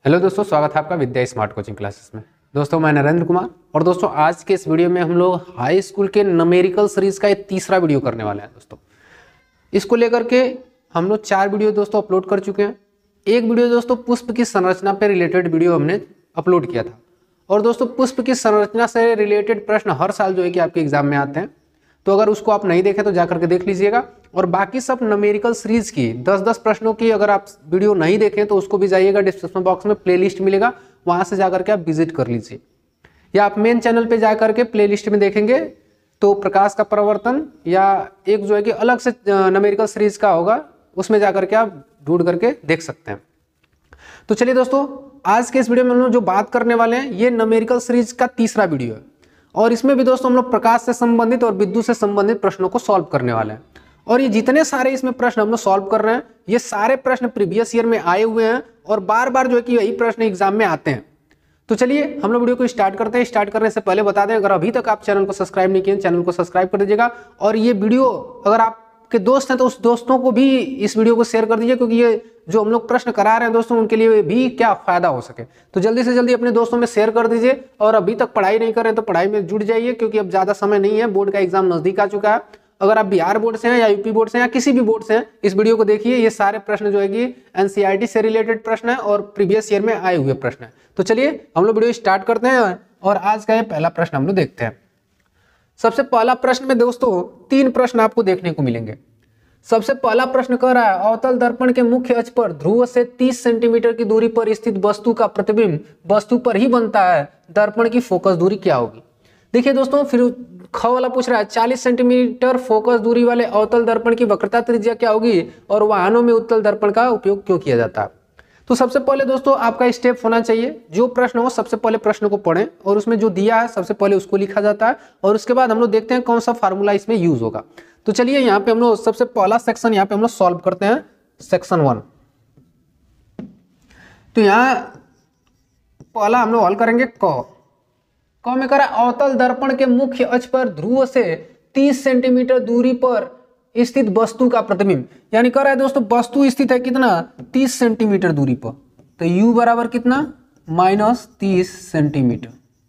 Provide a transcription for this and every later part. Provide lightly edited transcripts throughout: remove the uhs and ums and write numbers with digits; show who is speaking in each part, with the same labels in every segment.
Speaker 1: Hello दोस्तों, स्वागत है आपका विद्या स्मार्ट कोचिंग क्लासेस में। दोस्तों मैं नरेंद्र कुमार और दोस्तों आज के इस वीडियो में हम लोग हाई स्कूल के न्यूमेरिकल सीरीज का एक तीसरा वीडियो करने वाले हैं। दोस्तों इसको लेकर के हम लोग 4 वीडियो दोस्तों अपलोड कर चुके हैं। एक वीडियो दोस्तों पुष्प की संरचना पर रिलेटेड वीडियो हमने अपलोड किया था और दोस्तों पुष्प की संरचना से रिलेटेड प्रश्न हर साल जो है कि आपके एग्जाम में आते हैं, तो अगर उसको आप नहीं देखें तो जाकर के देख लीजिएगा। और बाकी सब न्यूमेरिकल सीरीज की 10-10 प्रश्नों की अगर आप वीडियो नहीं देखें तो उसको भी जाइएगा, डिस्क्रिप्शन बॉक्स में प्लेलिस्ट मिलेगा, वहां से जाकर के आप विजिट कर लीजिए, या आप मेन चैनल पे जाकर के प्लेलिस्ट में देखेंगे तो प्रकाश का प्रवर्तन या एक जो है कि अलग से न्यूमेरिकल सीरीज का होगा, उसमें जाकर के आप ढूंढ करके देख सकते हैं। तो चलिए दोस्तों, आज के इस वीडियो में हम लोग जो बात करने वाले हैं ये न्यूमेरिकल सीरीज का तीसरा वीडियो है और इसमें भी दोस्तों हम लोग प्रकाश से संबंधित और विद्युत से संबंधित प्रश्नों को सॉल्व करने वाले हैं। और ये जितने सारे इसमें प्रश्न हम लोग सॉल्व कर रहे हैं, ये सारे प्रश्न प्रीवियस ईयर में आए हुए हैं और बार बार जो है कि यही प्रश्न एग्जाम में आते हैं। तो चलिए हम लोग वीडियो को स्टार्ट करते हैं। स्टार्ट करने से पहले बता दें, अगर अभी तक आप चैनल को सब्सक्राइब नहीं किए, चैनल को सब्सक्राइब कर दीजिएगा। और ये वीडियो अगर आपके दोस्त हैं तो उस दोस्तों को भी इस वीडियो को शेयर कर दीजिए, क्योंकि ये जो हम लोग प्रश्न करा रहे हैं दोस्तों उनके लिए भी क्या फायदा हो सके। तो जल्दी से जल्दी अपने दोस्तों में शेयर कर दीजिए। और अभी तक पढ़ाई नहीं कर रहे हैं तो पढ़ाई में जुट जाइए, क्योंकि अब ज्यादा समय नहीं है, बोर्ड का एग्जाम नजदीक आ चुका है। अगर आप बिहार बोर्ड से हैं या यूपी बोर्ड से हैं या किसी भी बोर्ड से हैं, इस वीडियो को देखिए। ये सारे प्रश्न जो है कि एनसीईआरटी से रिलेटेड प्रश्न है और प्रीवियस ईयर में आए हुए प्रश्न है। तो चलिए हम लोग वीडियो स्टार्ट करते हैं और आज का ये पहला प्रश्न हम लोग देखते हैं। सबसे पहला प्रश्न में दोस्तों 3 प्रश्न आपको देखने को मिलेंगे। सबसे पहला प्रश्न कह रहा है, अवतल दर्पण के मुख्य अक्ष पर ध्रुव से 30 सेंटीमीटर की दूरी पर स्थित वस्तु का प्रतिबिंब वस्तु पर ही बनता है, दर्पण की फोकस दूरी क्या होगी। देखिए दोस्तों, फिर ख वाला पूछ रहा है 40 सेंटीमीटर फोकस दूरी वाले अवतल दर्पण की वक्रता त्रिज्या क्या होगी और वाहनों में उत्तल दर्पण का उपयोग क्यों किया जाता है। तो सबसे पहले दोस्तों आपका स्टेप होना चाहिए, जो प्रश्न हो सबसे पहले प्रश्न को पढ़ें और उसमें जो दिया है सबसे पहले उसको लिखा जाता है और उसके बाद हम लोग देखते हैं कौन सा फार्मूला इसमें यूज होगा। तो चलिए यहाँ पे हम लोग सबसे पहला सेक्शन यहाँ पे हम लोग सॉल्व करते हैं, सेक्शन 1। तो यहाँ पहला हम लोग हल करेंगे क में करा, अवतल दर्पण के मुख्य अक्ष पर ध्रुव से 30 सेंटीमीटर दूरी पर स्थित वस्तु का प्रतिबिंब, यानी कह रहा है दोस्तों वस्तु स्थित है कितना 30 सेंटीमीटर दूरी पर, तो u बराबर कितना -30 सेंटीमीटर।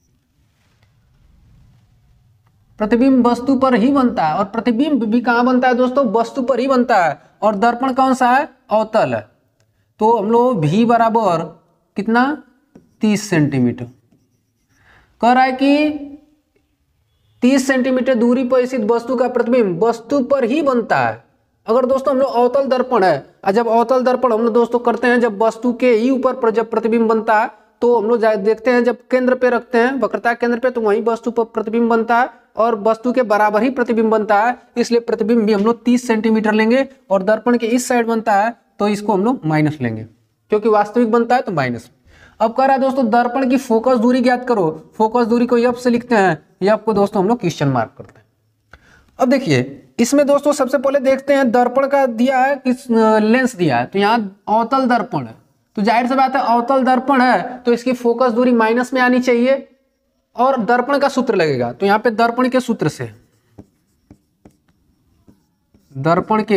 Speaker 1: प्रतिबिंब वस्तु पर ही बनता है और प्रतिबिंब भी कहां बनता है दोस्तों, वस्तु पर ही बनता है। और दर्पण कौन सा है, अवतल है। तो हम लोग v बराबर कितना 30 सेंटीमीटर। कह रहा है कि 30 सेंटीमीटर दूरी पर स्थित वस्तु का प्रतिबिंब वस्तु पर ही बनता है। अगर दोस्तों हम लोग अवतल दर्पण है, जब अवतल दर्पण हम लोग दोस्तों करते हैं, जब वस्तु के ही ऊपर जब प्रतिबिंब बनता है तो हम लोग देखते हैं जब केंद्र पे रखते हैं, वक्रता केंद्र पे, तो वहीं वस्तु पर प्रतिबिंब बनता है और वस्तु के बराबर ही प्रतिबिंब बनता है। इसलिए प्रतिबिंब भी हम लोग 30 सेंटीमीटर लेंगे और दर्पण के इस साइड बनता है तो इसको हम लोग माइनस लेंगे, क्योंकि वास्तविक बनता है तो माइनस। अब कह रहा है दोस्तों दर्पण की फोकस दूरी ज्ञात करो। फोकस दूरी को एफ से लिखते हैं, एफ को दोस्तों हम लोग क्वेश्चन मार्क करते हैं। अब देखिए इसमें दोस्तों सबसे पहले देखते हैं दर्पण का दिया है किस लेंस दिया है, तो यहाँ अवतल दर्पण है, तो जाहिर सी बात है अवतल दर्पण है तो इसकी फोकस दूरी माइनस में आनी चाहिए और दर्पण का सूत्र लगेगा। तो यहाँ पे दर्पण के सूत्र से, दर्पण के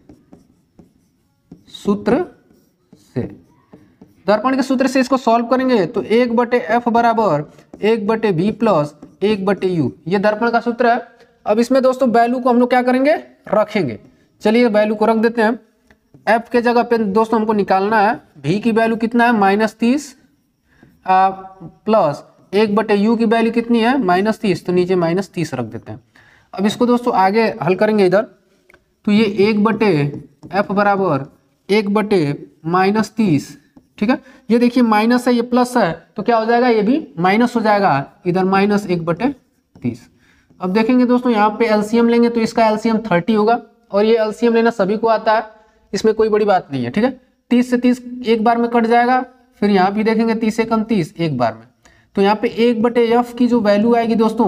Speaker 1: सूत्र से, दर्पण के सूत्र से इसको सॉल्व करेंगे तो 1/f बराबर 1/v प्लस 1/u, ये दर्पण का सूत्र है। अब इसमें दोस्तों वैल्यू को हम लोग क्या करेंगे, रखेंगे। चलिए वैल्यू को रख देते हैं। f के जगह पे दोस्तों हमको निकालना है v की वैल्यू कितना है -30 प्लस 1/u की वैल्यू कितनी है -30, तो नीचे -30 रख देते हैं। अब इसको दोस्तों आगे हल करेंगे इधर, तो ये 1/f बराबर 1/-30, ठीक है। ये देखिए माइनस है, ये प्लस है, तो क्या हो जाएगा, ये भी माइनस हो जाएगा, इधर -1/30। अब देखेंगे दोस्तों यहाँ पे एलसीएम लेंगे तो इसका एलसीएम 30 होगा और ये एलसीएम लेना सभी को आता है, इसमें कोई बड़ी बात नहीं है, ठीक है। 30 से 30 एक बार में कट जाएगा, फिर यहाँ भी देखेंगे 30 से कम 30 एक बार में, तो यहाँ पे 1/f की जो वैल्यू आएगी दोस्तों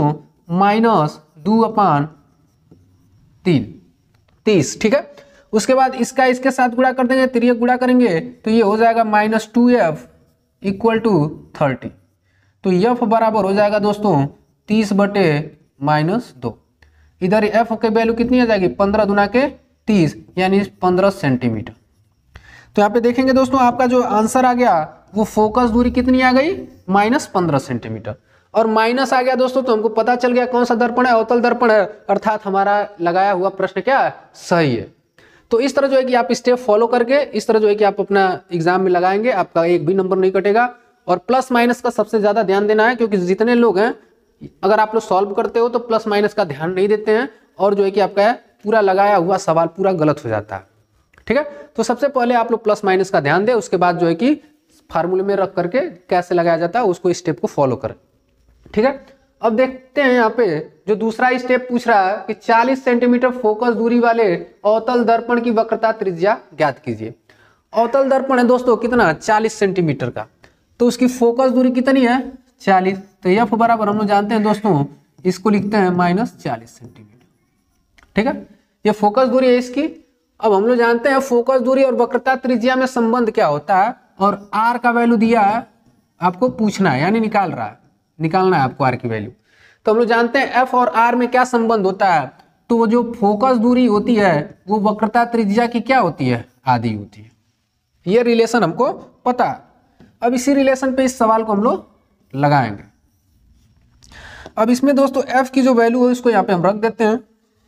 Speaker 1: -2/30, ठीक है। उसके बाद इसका इसके साथ गुणा कर देंगे, तिर्यक गुणा करेंगे तो ये हो जाएगा -2f = 30। तो f बराबर हो जाएगा दोस्तों 30/-2। इधर f की वैल्यू कितनी आ जाएगी 15 दूना के 30 यानी 15 सेंटीमीटर। तो यहाँ पे देखेंगे दोस्तों आपका जो आंसर आ गया वो फोकस दूरी कितनी आ गई, -15 सेंटीमीटर। और माइनस आ गया दोस्तों, तो हमको पता चल गया कौन सा दर्पण है, अवतल दर्पण है, अर्थात हमारा लगाया हुआ प्रश्न क्या है, सही है। तो इस तरह जो है कि आप स्टेप फॉलो करके इस तरह जो है कि आप अपना एग्जाम में लगाएंगे, आपका एक भी नंबर नहीं कटेगा। और प्लस माइनस का सबसे ज्यादा ध्यान देना है, क्योंकि जितने लोग हैं, अगर आप लोग सॉल्व करते हो तो प्लस माइनस का ध्यान नहीं देते हैं, और जो है कि आपका पूरा लगाया हुआ सवाल पूरा गलत हो जाता है। ठीक है, तो सबसे पहले आप लोग प्लस माइनस का ध्यान दें, उसके बाद जो है कि फार्मूले में रख करके कैसे लगाया जाता है उसको स्टेप को फॉलो करें। ठीक है, अब देखते हैं यहाँ पे जो दूसरा स्टेप पूछ रहा है कि 40 सेंटीमीटर फोकस दूरी वाले अवतल दर्पण की वक्रता त्रिज्या ज्ञात कीजिए। अवतल दर्पण है दोस्तों कितना, 40 सेंटीमीटर का, तो उसकी फोकस दूरी कितनी है, 40। तो एफ बराबर हम लोग जानते हैं दोस्तों, इसको लिखते हैं -40 सेंटीमीटर। ठीक है, ये फोकस दूरी है इसकी। अब हम लोग जानते हैं फोकस दूरी और वक्रता त्रिज्या में संबंध क्या होता है, और आर का वैल्यू दिया है, आपको पूछना है, यानी निकालना है आपको आर की वैल्यू। तो हम लोग जानते हैं एफ और आर में क्या संबंध होता है, तो वो जो फोकस दूरी होती है वो वक्रता त्रिज्या की क्या होती है, आधी होती है। ये रिलेशन हमको पता है। अब इसी रिलेशन पे इस सवाल को हम लोग लगाएंगे। अब इसमें दोस्तों एफ की जो वैल्यू है उसको यहाँ पे हम रख देते हैं।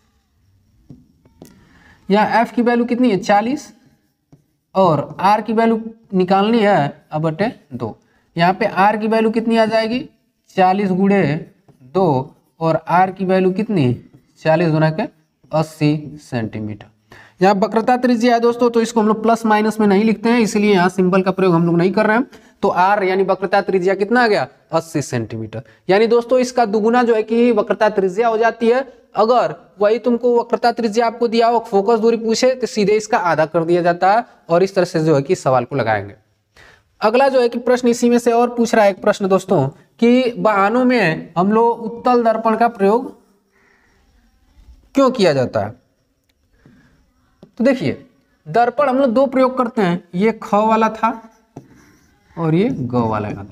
Speaker 1: यहाँ एफ की वैल्यू कितनी है, 40, और आर की वैल्यू निकालनी है अब बटे 2। यहाँ पे आर की वैल्यू कितनी आ जाएगी, 40 गुणे 2, और आर की वैल्यू कितनी, 40 गुना के 80 सेंटीमीटर। यहाँ वक्रता त्रिज्या है दोस्तों, तो इसको हम लोग प्लस माइनस में नहीं लिखते हैं, इसलिए यहाँ सिंबल का प्रयोग हम लोग नहीं कर रहे हैं। तो आर यानी वक्रता त्रिज्या कितना आ गया, 80 सेंटीमीटर। यानी दोस्तों इसका दुगुना जो है कि वक्रता त्रिज्या हो जाती है। अगर वही तुमको वक्रता त्रिज्या आपको दिया हो, फोकस दूरी पूछे, तो सीधे इसका आधा कर दिया जाता है, और इस तरह से जो है कि सवाल को लगाएंगे। अगला जो है कि प्रश्न इसी में से और पूछ रहा है एक प्रश्न दोस्तों कि वाहनों में हम लोग उत्तल दर्पण का प्रयोग क्यों किया जाता है। तो देखिए दर्पण हम लोग दो प्रयोग करते हैं, ये ख वाला था और ये ग वाला था।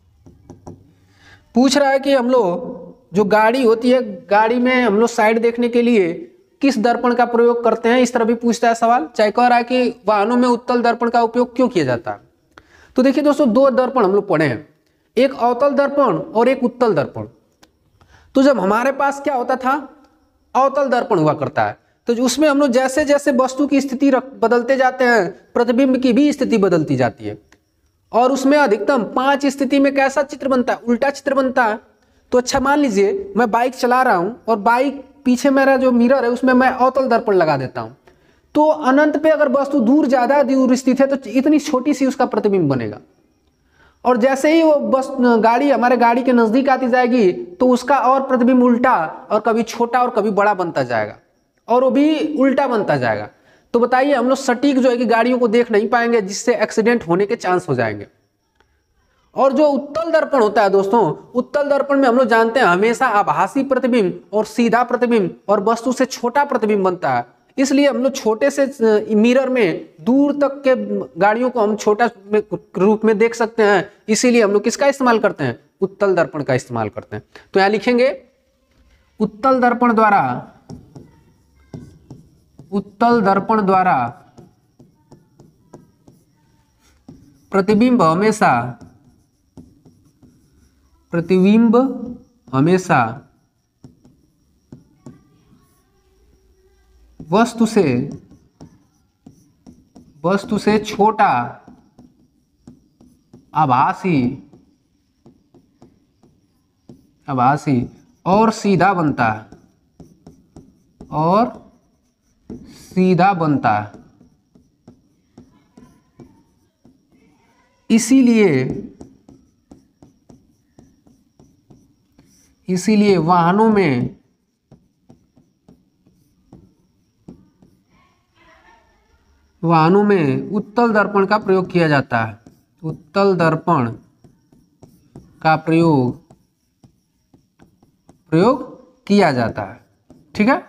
Speaker 1: पूछ रहा है कि हम लोग जो गाड़ी होती है, गाड़ी में हम लोग साइड देखने के लिए किस दर्पण का प्रयोग करते हैं, इस तरह भी पूछता है सवाल। चाहे कह रहा है कि वाहनों में उत्तल दर्पण का उपयोग क्यों किया जाता है। तो देखिए दोस्तों दो दर्पण हम लोग पढ़े हैं, एक अवतल दर्पण और एक उत्तल दर्पण। तो जब हमारे पास क्या होता था, अवतल दर्पण हुआ करता है, तो उसमें हम लोग जैसे जैसे वस्तु की स्थिति बदलते जाते हैं, प्रतिबिंब की भी स्थिति बदलती जाती है, और उसमें अधिकतम 5 स्थिति में कैसा चित्र बनता है, उल्टा चित्र बनता है। तो अच्छा मान लीजिए मैं बाइक चला रहा हूं और बाइक पीछे मेरा जो मिरर है उसमें मैं अवतल दर्पण लगा देता हूं, तो अनंत पे अगर वस्तु दूर ज्यादा दूर स्थित है तो इतनी छोटी सी उसका प्रतिबिंब बनेगा, और जैसे ही वो बस गाड़ी हमारे गाड़ी के नजदीक आती जाएगी तो उसका और प्रतिबिंब उल्टा, और कभी छोटा और कभी बड़ा बनता जाएगा, और वो भी उल्टा बनता जाएगा। तो बताइए हम लोग सटीक जो है कि गाड़ियों को देख नहीं पाएंगे, जिससे एक्सीडेंट होने के चांस हो जाएंगे। और जो उत्तल दर्पण होता है दोस्तों, उत्तल दर्पण में हम लोग जानते हैं हमेशा आभासी प्रतिबिंब और सीधा प्रतिबिंब और वस्तु से छोटा प्रतिबिंब बनता है। इसलिए हम लोग छोटे से मिरर में दूर तक के गाड़ियों को हम छोटा रूप में देख सकते हैं। इसीलिए हम लोग किसका इस्तेमाल करते हैं, उत्तल दर्पण का इस्तेमाल करते हैं। तो यहां लिखेंगे उत्तल दर्पण द्वारा प्रतिबिंब हमेशा वस्तु से छोटा, आभासी और सीधा बनता है। इसीलिए वाहनों में उत्तल दर्पण का प्रयोग किया जाता है। उत्तल दर्पण का प्रयोग किया जाता है। ठीक है,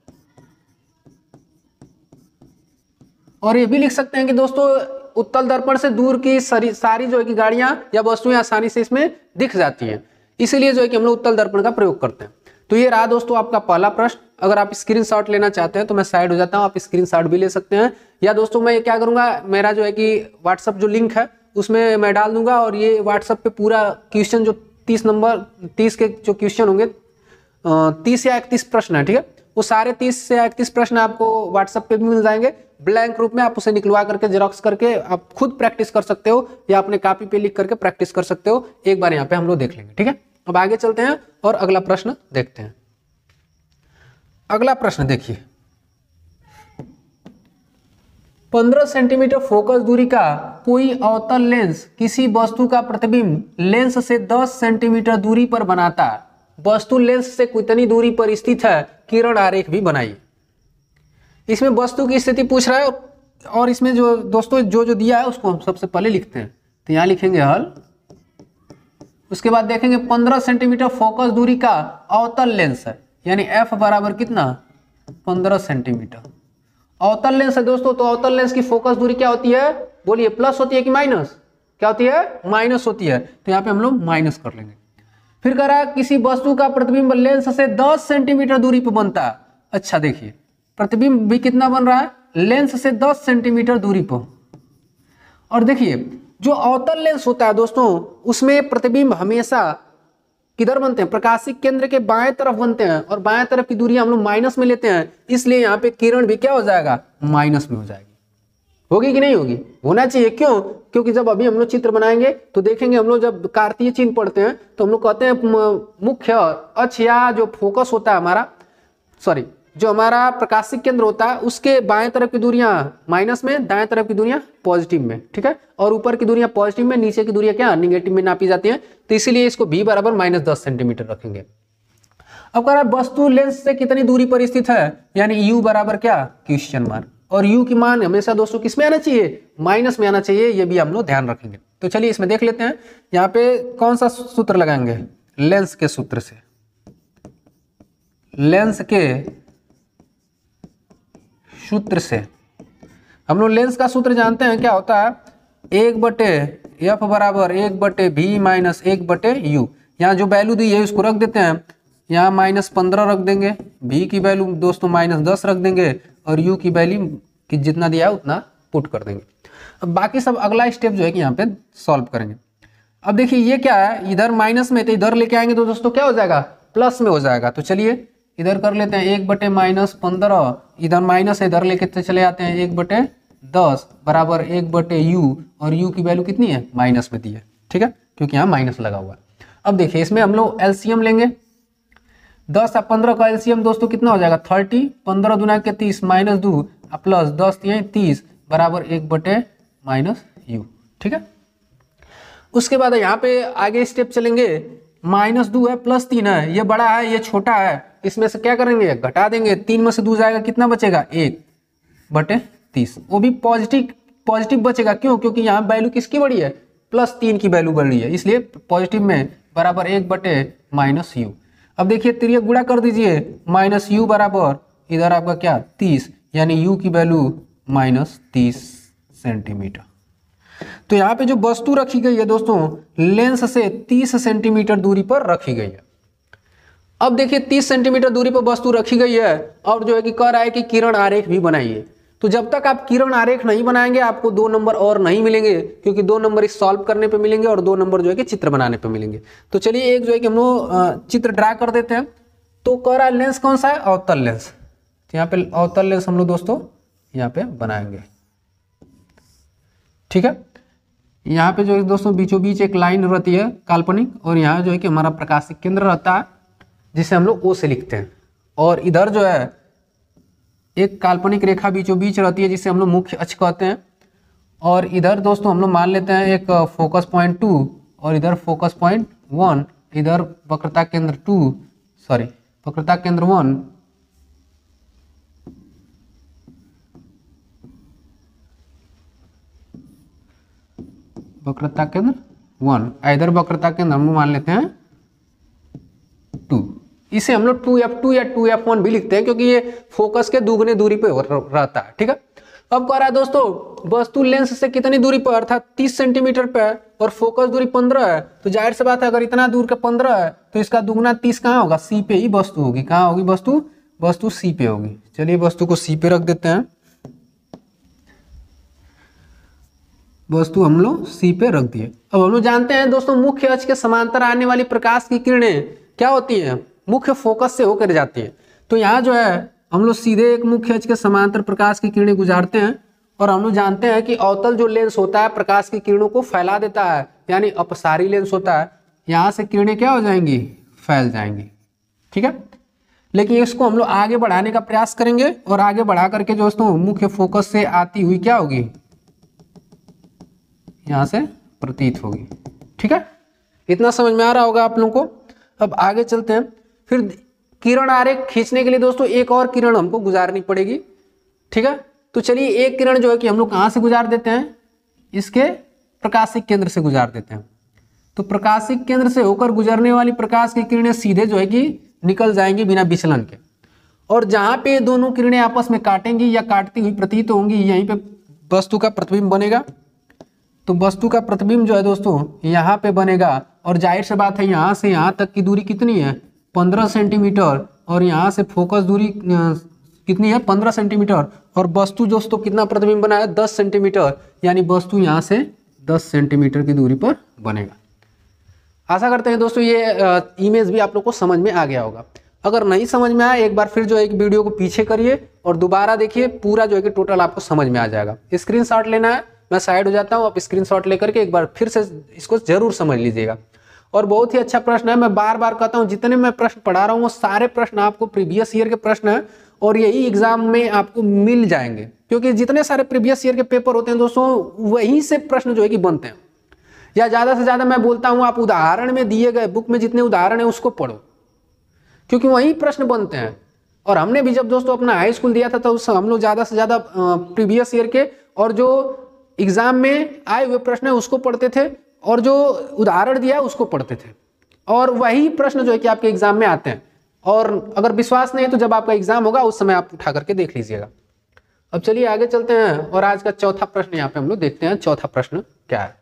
Speaker 1: और ये भी लिख सकते हैं कि दोस्तों उत्तल दर्पण से दूर की सारी जो है कि गाड़ियां या वस्तुएं आसानी से इसमें दिख जाती हैं, इसीलिए जो है कि हम लोग उत्तल दर्पण का प्रयोग करते हैं। तो ये रहा दोस्तों आपका पहला प्रश्न। अगर आप स्क्रीनशॉट लेना चाहते हैं तो मैं साइड हो जाता हूं, आप स्क्रीनशॉट भी ले सकते हैं, या दोस्तों मैं क्या करूंगा, मेरा जो है कि व्हाट्सएप जो लिंक है उसमें मैं डाल दूंगा, और ये व्हाट्सएप पे पूरा क्वेश्चन जो 30 के जो क्वेश्चन होंगे, 30 या 31 प्रश्न है, ठीक है, वो सारे 30 से 31 प्रश्न आपको व्हाट्सएप पे भी मिल जाएंगे ब्लैंक रूप में। आप उसे निकलवा करके जेरॉक्स करके आप खुद प्रैक्टिस कर सकते हो, या अपने कॉपी पे लिख करके प्रैक्टिस कर सकते हो। एक बार यहाँ पे हम लोग देख लेंगे, ठीक है। अब आगे चलते हैं और अगला प्रश्न देखते हैं। अगला प्रश्न देखिए, 15 सेंटीमीटर फोकस दूरी का कोई अवतल लेंस किसी वस्तु का प्रतिबिंब लेंस से 10 सेंटीमीटर दूरी पर बनाता है। वस्तु लेंस से कितनी दूरी पर स्थित है, किरण आरेख भी बनाइए। इसमें वस्तु की स्थिति पूछ रहा है, और इसमें जो दोस्तों जो दिया है उसको हम सबसे पहले लिखते हैं। तो यहाँ लिखेंगे हल, उसके बाद देखेंगे 15 सेंटीमीटर फोकस दूरी का अवतल लेंस है, यानी एफ बराबर कितना, 15 सेंटीमीटर अवतल लेंस है दोस्तों। तो अवतल लेंस की फोकस दूरी क्या होती है, बोलिए, प्लस होती है कि माइनस, क्या होती है, माइनस होती है। तो यहाँ पे हम लोग माइनस कर लेंगे। फिर कह रहा है किसी वस्तु का प्रतिबिंब लेंस से 10 सेंटीमीटर दूरी पर बनता है। अच्छा देखिए, प्रतिबिंब भी कितना बन रहा है, लेंस से 10 सेंटीमीटर दूरी पर। और देखिए जो अवतल लेंस होता है दोस्तों, उसमें प्रतिबिंब हमेशा किधर बनते हैं, प्रकाशिक केंद्र के बाएं तरफ बनते हैं, और बाएं तरफ की दूरी हम लोग माइनस में लेते हैं, इसलिए यहाँ पे किरण भी क्या हो जाएगा, माइनस में हो जाएगी। होगी कि नहीं होगी, होना चाहिए। क्यों, क्योंकि जब अभी हम लोग चित्र बनाएंगे तो देखेंगे, हम लोग जब कार्तीय चिन्ह पढ़ते हैं तो हम लोग कहते हैं मुख्य अक्ष या जो फोकस होता है हमारा, सॉरी, जो हमारा प्रकाशिक केंद्र होता है उसके बाएं तरफ की दूरियां माइनस में, दाएं तरफ की दूरियां पॉजिटिव में, ठीक है, और ऊपर की दूरियां पॉजिटिव में, नीचे की दूरियां क्या, निगेटिव में नापी जाती हैं। तो इसीलिए इसको b बराबर -10 सेंटीमीटर रखेंगे। अब कह रहा है वस्तु लेंस से कितनी दूरी पर स्थित है, यानी u बराबर क्या, क्वेश्चन मार्क। और u की मान हमेशा दोस्तों किस में आना चाहिए, माइनस में आना चाहिए, ये भी हम लोग ध्यान रखेंगे। तो चलिए इसमें देख लेते हैं, यहाँ पे कौन सा सूत्र लगाएंगे, लेंस के सूत्र से। लेंस के सूत्र से हम लोग लेंस का सूत्र जानते हैं, क्या होता है, 1/f बराबर 1/v माइनस 1/u। यहाँ जो वैल्यू दी है उसको रख देते हैं, यहाँ -15 रख देंगे, v की वैल्यू दोस्तों -10 रख देंगे, और u की वैल्यू कि जितना दिया है उतना पुट कर देंगे। अब बाकी सब अगला स्टेप जो है कि यहाँ पे सॉल्व करेंगे। अब देखिए ये क्या है, इधर माइनस में, तो इधर लेके आएंगे तो दोस्तों क्या हो जाएगा, प्लस में हो जाएगा। तो चलिए इधर कर लेते हैं 1/-15, इधर माइनस है, इधर लेके चले आते हैं 1/10 बराबर 1/u, और u की वैल्यू कितनी है, माइनस में दी है, ठीक है, क्योंकि यहाँ माइनस लगा हुआ है। अब देखिए इसमें हम लोग एलसीएम लेंगे, 10 और 15 का एलसीएम दोस्तों कितना हो जाएगा, 30, 15 दूना के 30 -2 प्लस 10 30 बराबर 1/-u, ठीक है। उसके बाद यहाँ पे आगे स्टेप चलेंगे, -2 है प्लस 3 है, ये बड़ा है ये छोटा है, इसमें से क्या करेंगे, घटा देंगे, 3 में से 2 जाएगा, कितना बचेगा, 1/30, वो भी पॉजिटिव बचेगा। क्यों, क्योंकि यहाँ वैल्यू किसकी बड़ी है, +3 की वैल्यू बड़ी है, इसलिए पॉजिटिव में बराबर 1/-u। अब देखिए तिरिया गुणा कर दीजिए, -u बराबर इधर आपका क्या, 30, यानी u की वैल्यू -30 सेंटीमीटर। तो यहाँ पे जो वस्तु रखी गई है दोस्तों, लेंस से 30 सेंटीमीटर दूरी पर रखी गई है। अब देखिए 30 सेंटीमीटर दूरी पर वस्तु रखी गई है, और जो है कि कह रहा है कि किरण आरेख भी बनाइए। तो जब तक आप किरण आरेख नहीं बनाएंगे आपको 2 नंबर और नहीं मिलेंगे, क्योंकि 2 नंबर इस सॉल्व करने पे मिलेंगे और 2 नंबर जो है कि चित्र बनाने पे मिलेंगे। तो चलिए एक जो है कि हम लोग चित्र ड्रा कर देते हैं। तो कह रहा है लेंस कौन सा है, अवतल लेंस। तो यहाँ पे अवतल लेंस हम लोग दोस्तों यहाँ पे बनाएंगे, ठीक है। यहाँ पे जो है दोस्तों बीचों बीच एक लाइन रहती है काल्पनिक, और यहाँ जो है कि हमारा प्रकाशिक केंद्र रहता है, जिसे हम लोग O से लिखते हैं, और इधर जो है एक काल्पनिक रेखा बीचों बीच रहती है, जिसे हम लोग मुख्य अक्ष कहते हैं। और इधर दोस्तों हम लोग मान लेते हैं एक फोकस पॉइंट 2, और इधर फोकस पॉइंट 1, इधर वक्रता केंद्र 2, सॉरी वक्रता केंद्र 1, वक्रता केंद्र 1, इधर वक्रता केंद्र हम लोग मान लेते हैं 2। इसे हम लोग 2f2 या 2f1 भी लिखते हैं, क्योंकि ये फोकस के दुगने दूरी पे रहता है, ठीक है। अब कह रहा है दोस्तों वस्तु लेंस से कितनी दूरी पर, अर्थात 30 सेंटीमीटर पे, और फोकस दूरी 15 है। तो जाहिर सी बात है अगर इतना दूर का 15 है तो इसका दुगना 30 कहाँ होगा, सी पे ही वस्तु होगी। कहाँ होगी वस्तु सी पे होगी। चलिए वस्तु को सी पे रख देते हैं। वस्तु हम लोग सी पे रख दिए। अब हम लोग जानते हैं दोस्तों मुख्य अक्ष के समांतर आने वाली प्रकाश की किरणें क्या होती हैं, मुख्य फोकस से होकर जाती है। तो यहाँ जो है हम लोग सीधे एक मुख्य अक्ष के समांतर प्रकाश की किरणें गुजारते हैं और हम लोग जानते हैं कि अवतल जो लेंस होता है प्रकाश की किरणों को फैला देता है, यानी अपसारी लेंस होता है। यहाँ से किरणें क्या हो जाएंगी, फैल जाएंगी। ठीक है, लेकिन इसको हम लोग आगे बढ़ाने का प्रयास करेंगे और आगे बढ़ा करके दोस्तों मुख्य फोकस से आती हुई क्या होगी, यहां से प्रतीत होगी। ठीक है, इतना समझ में आ रहा होगा आप लोगों को। अब आगे चलते हैं। फिर किरण आरेख खींचने के लिए दोस्तों एक और किरण हमको गुजारनी पड़ेगी। ठीक है, तो चलिए एक किरण जो है कि हम लोग कहां से गुजार देते हैं, इसके प्रकाशिक केंद्र से गुजार देते हैं। तो प्रकाशिक केंद्र से होकर गुजरने वाली प्रकाश की किरणें सीधे जो है कि निकल जाएंगी बिना विचलन के, और जहां पे दोनों किरणें आपस में काटेंगी या काटती हुई प्रतीत होंगी, यहीं पे वस्तु का प्रतिबिंब बनेगा। तो वस्तु का प्रतिबिंब जो है दोस्तों यहाँ पे बनेगा, और जाहिर सी बात है यहाँ से यहाँ तक की दूरी कितनी है, 15 सेंटीमीटर, और यहाँ से फोकस दूरी कितनी है, 15 सेंटीमीटर, और वस्तु दोस्तों कितना प्रतिबिंब बना है, 10 सेंटीमीटर, यानी वस्तु यहाँ से 10 सेंटीमीटर की दूरी पर बनेगा। आशा करते हैं दोस्तों ये इमेज भी आप लोग को समझ में आ गया होगा। अगर नहीं समझ में आया एक बार फिर जो है वीडियो को पीछे करिए और दोबारा देखिए, पूरा जो है कि टोटल आपको समझ में आ जाएगा। स्क्रीनशॉट लेना है, मैं साइड हो जाता हूँ, आप स्क्रीनशॉट लेकर के एक बार फिर से इसको जरूर समझ लीजिएगा। और बहुत ही अच्छा प्रश्न है, मैं बार बार कहता हूँ जितने मैं प्रश्न पढ़ा रहा हूँ वो सारे प्रश्न आपको प्रीवियस ईयर के प्रश्न हैं और यही एग्जाम में आपको मिल जाएंगे, क्योंकि जितने सारे प्रीवियस ईयर के पेपर होते हैं दोस्तों वहीं से प्रश्न जो है कि बनते हैं। या ज़्यादा से ज़्यादा मैं बोलता हूँ आप उदाहरण में दिए गए बुक में जितने उदाहरण है उसको पढ़ो, क्योंकि वहीं प्रश्न बनते हैं। और हमने भी जब दोस्तों अपना हाई स्कूल दिया था तो हम लोग ज़्यादा से ज़्यादा प्रीवियस ईयर के और जो एग्जाम में आए हुए प्रश्न है उसको पढ़ते थे, और जो उदाहरण दिया उसको पढ़ते थे, और वही प्रश्न जो है कि आपके एग्जाम में आते हैं। और अगर विश्वास नहीं है तो जब आपका एग्जाम होगा उस समय आप उठा करके देख लीजिएगा। अब चलिए आगे चलते हैं और आज का चौथा प्रश्न यहाँ पे हम लोग देखते हैं। चौथा प्रश्न क्या है,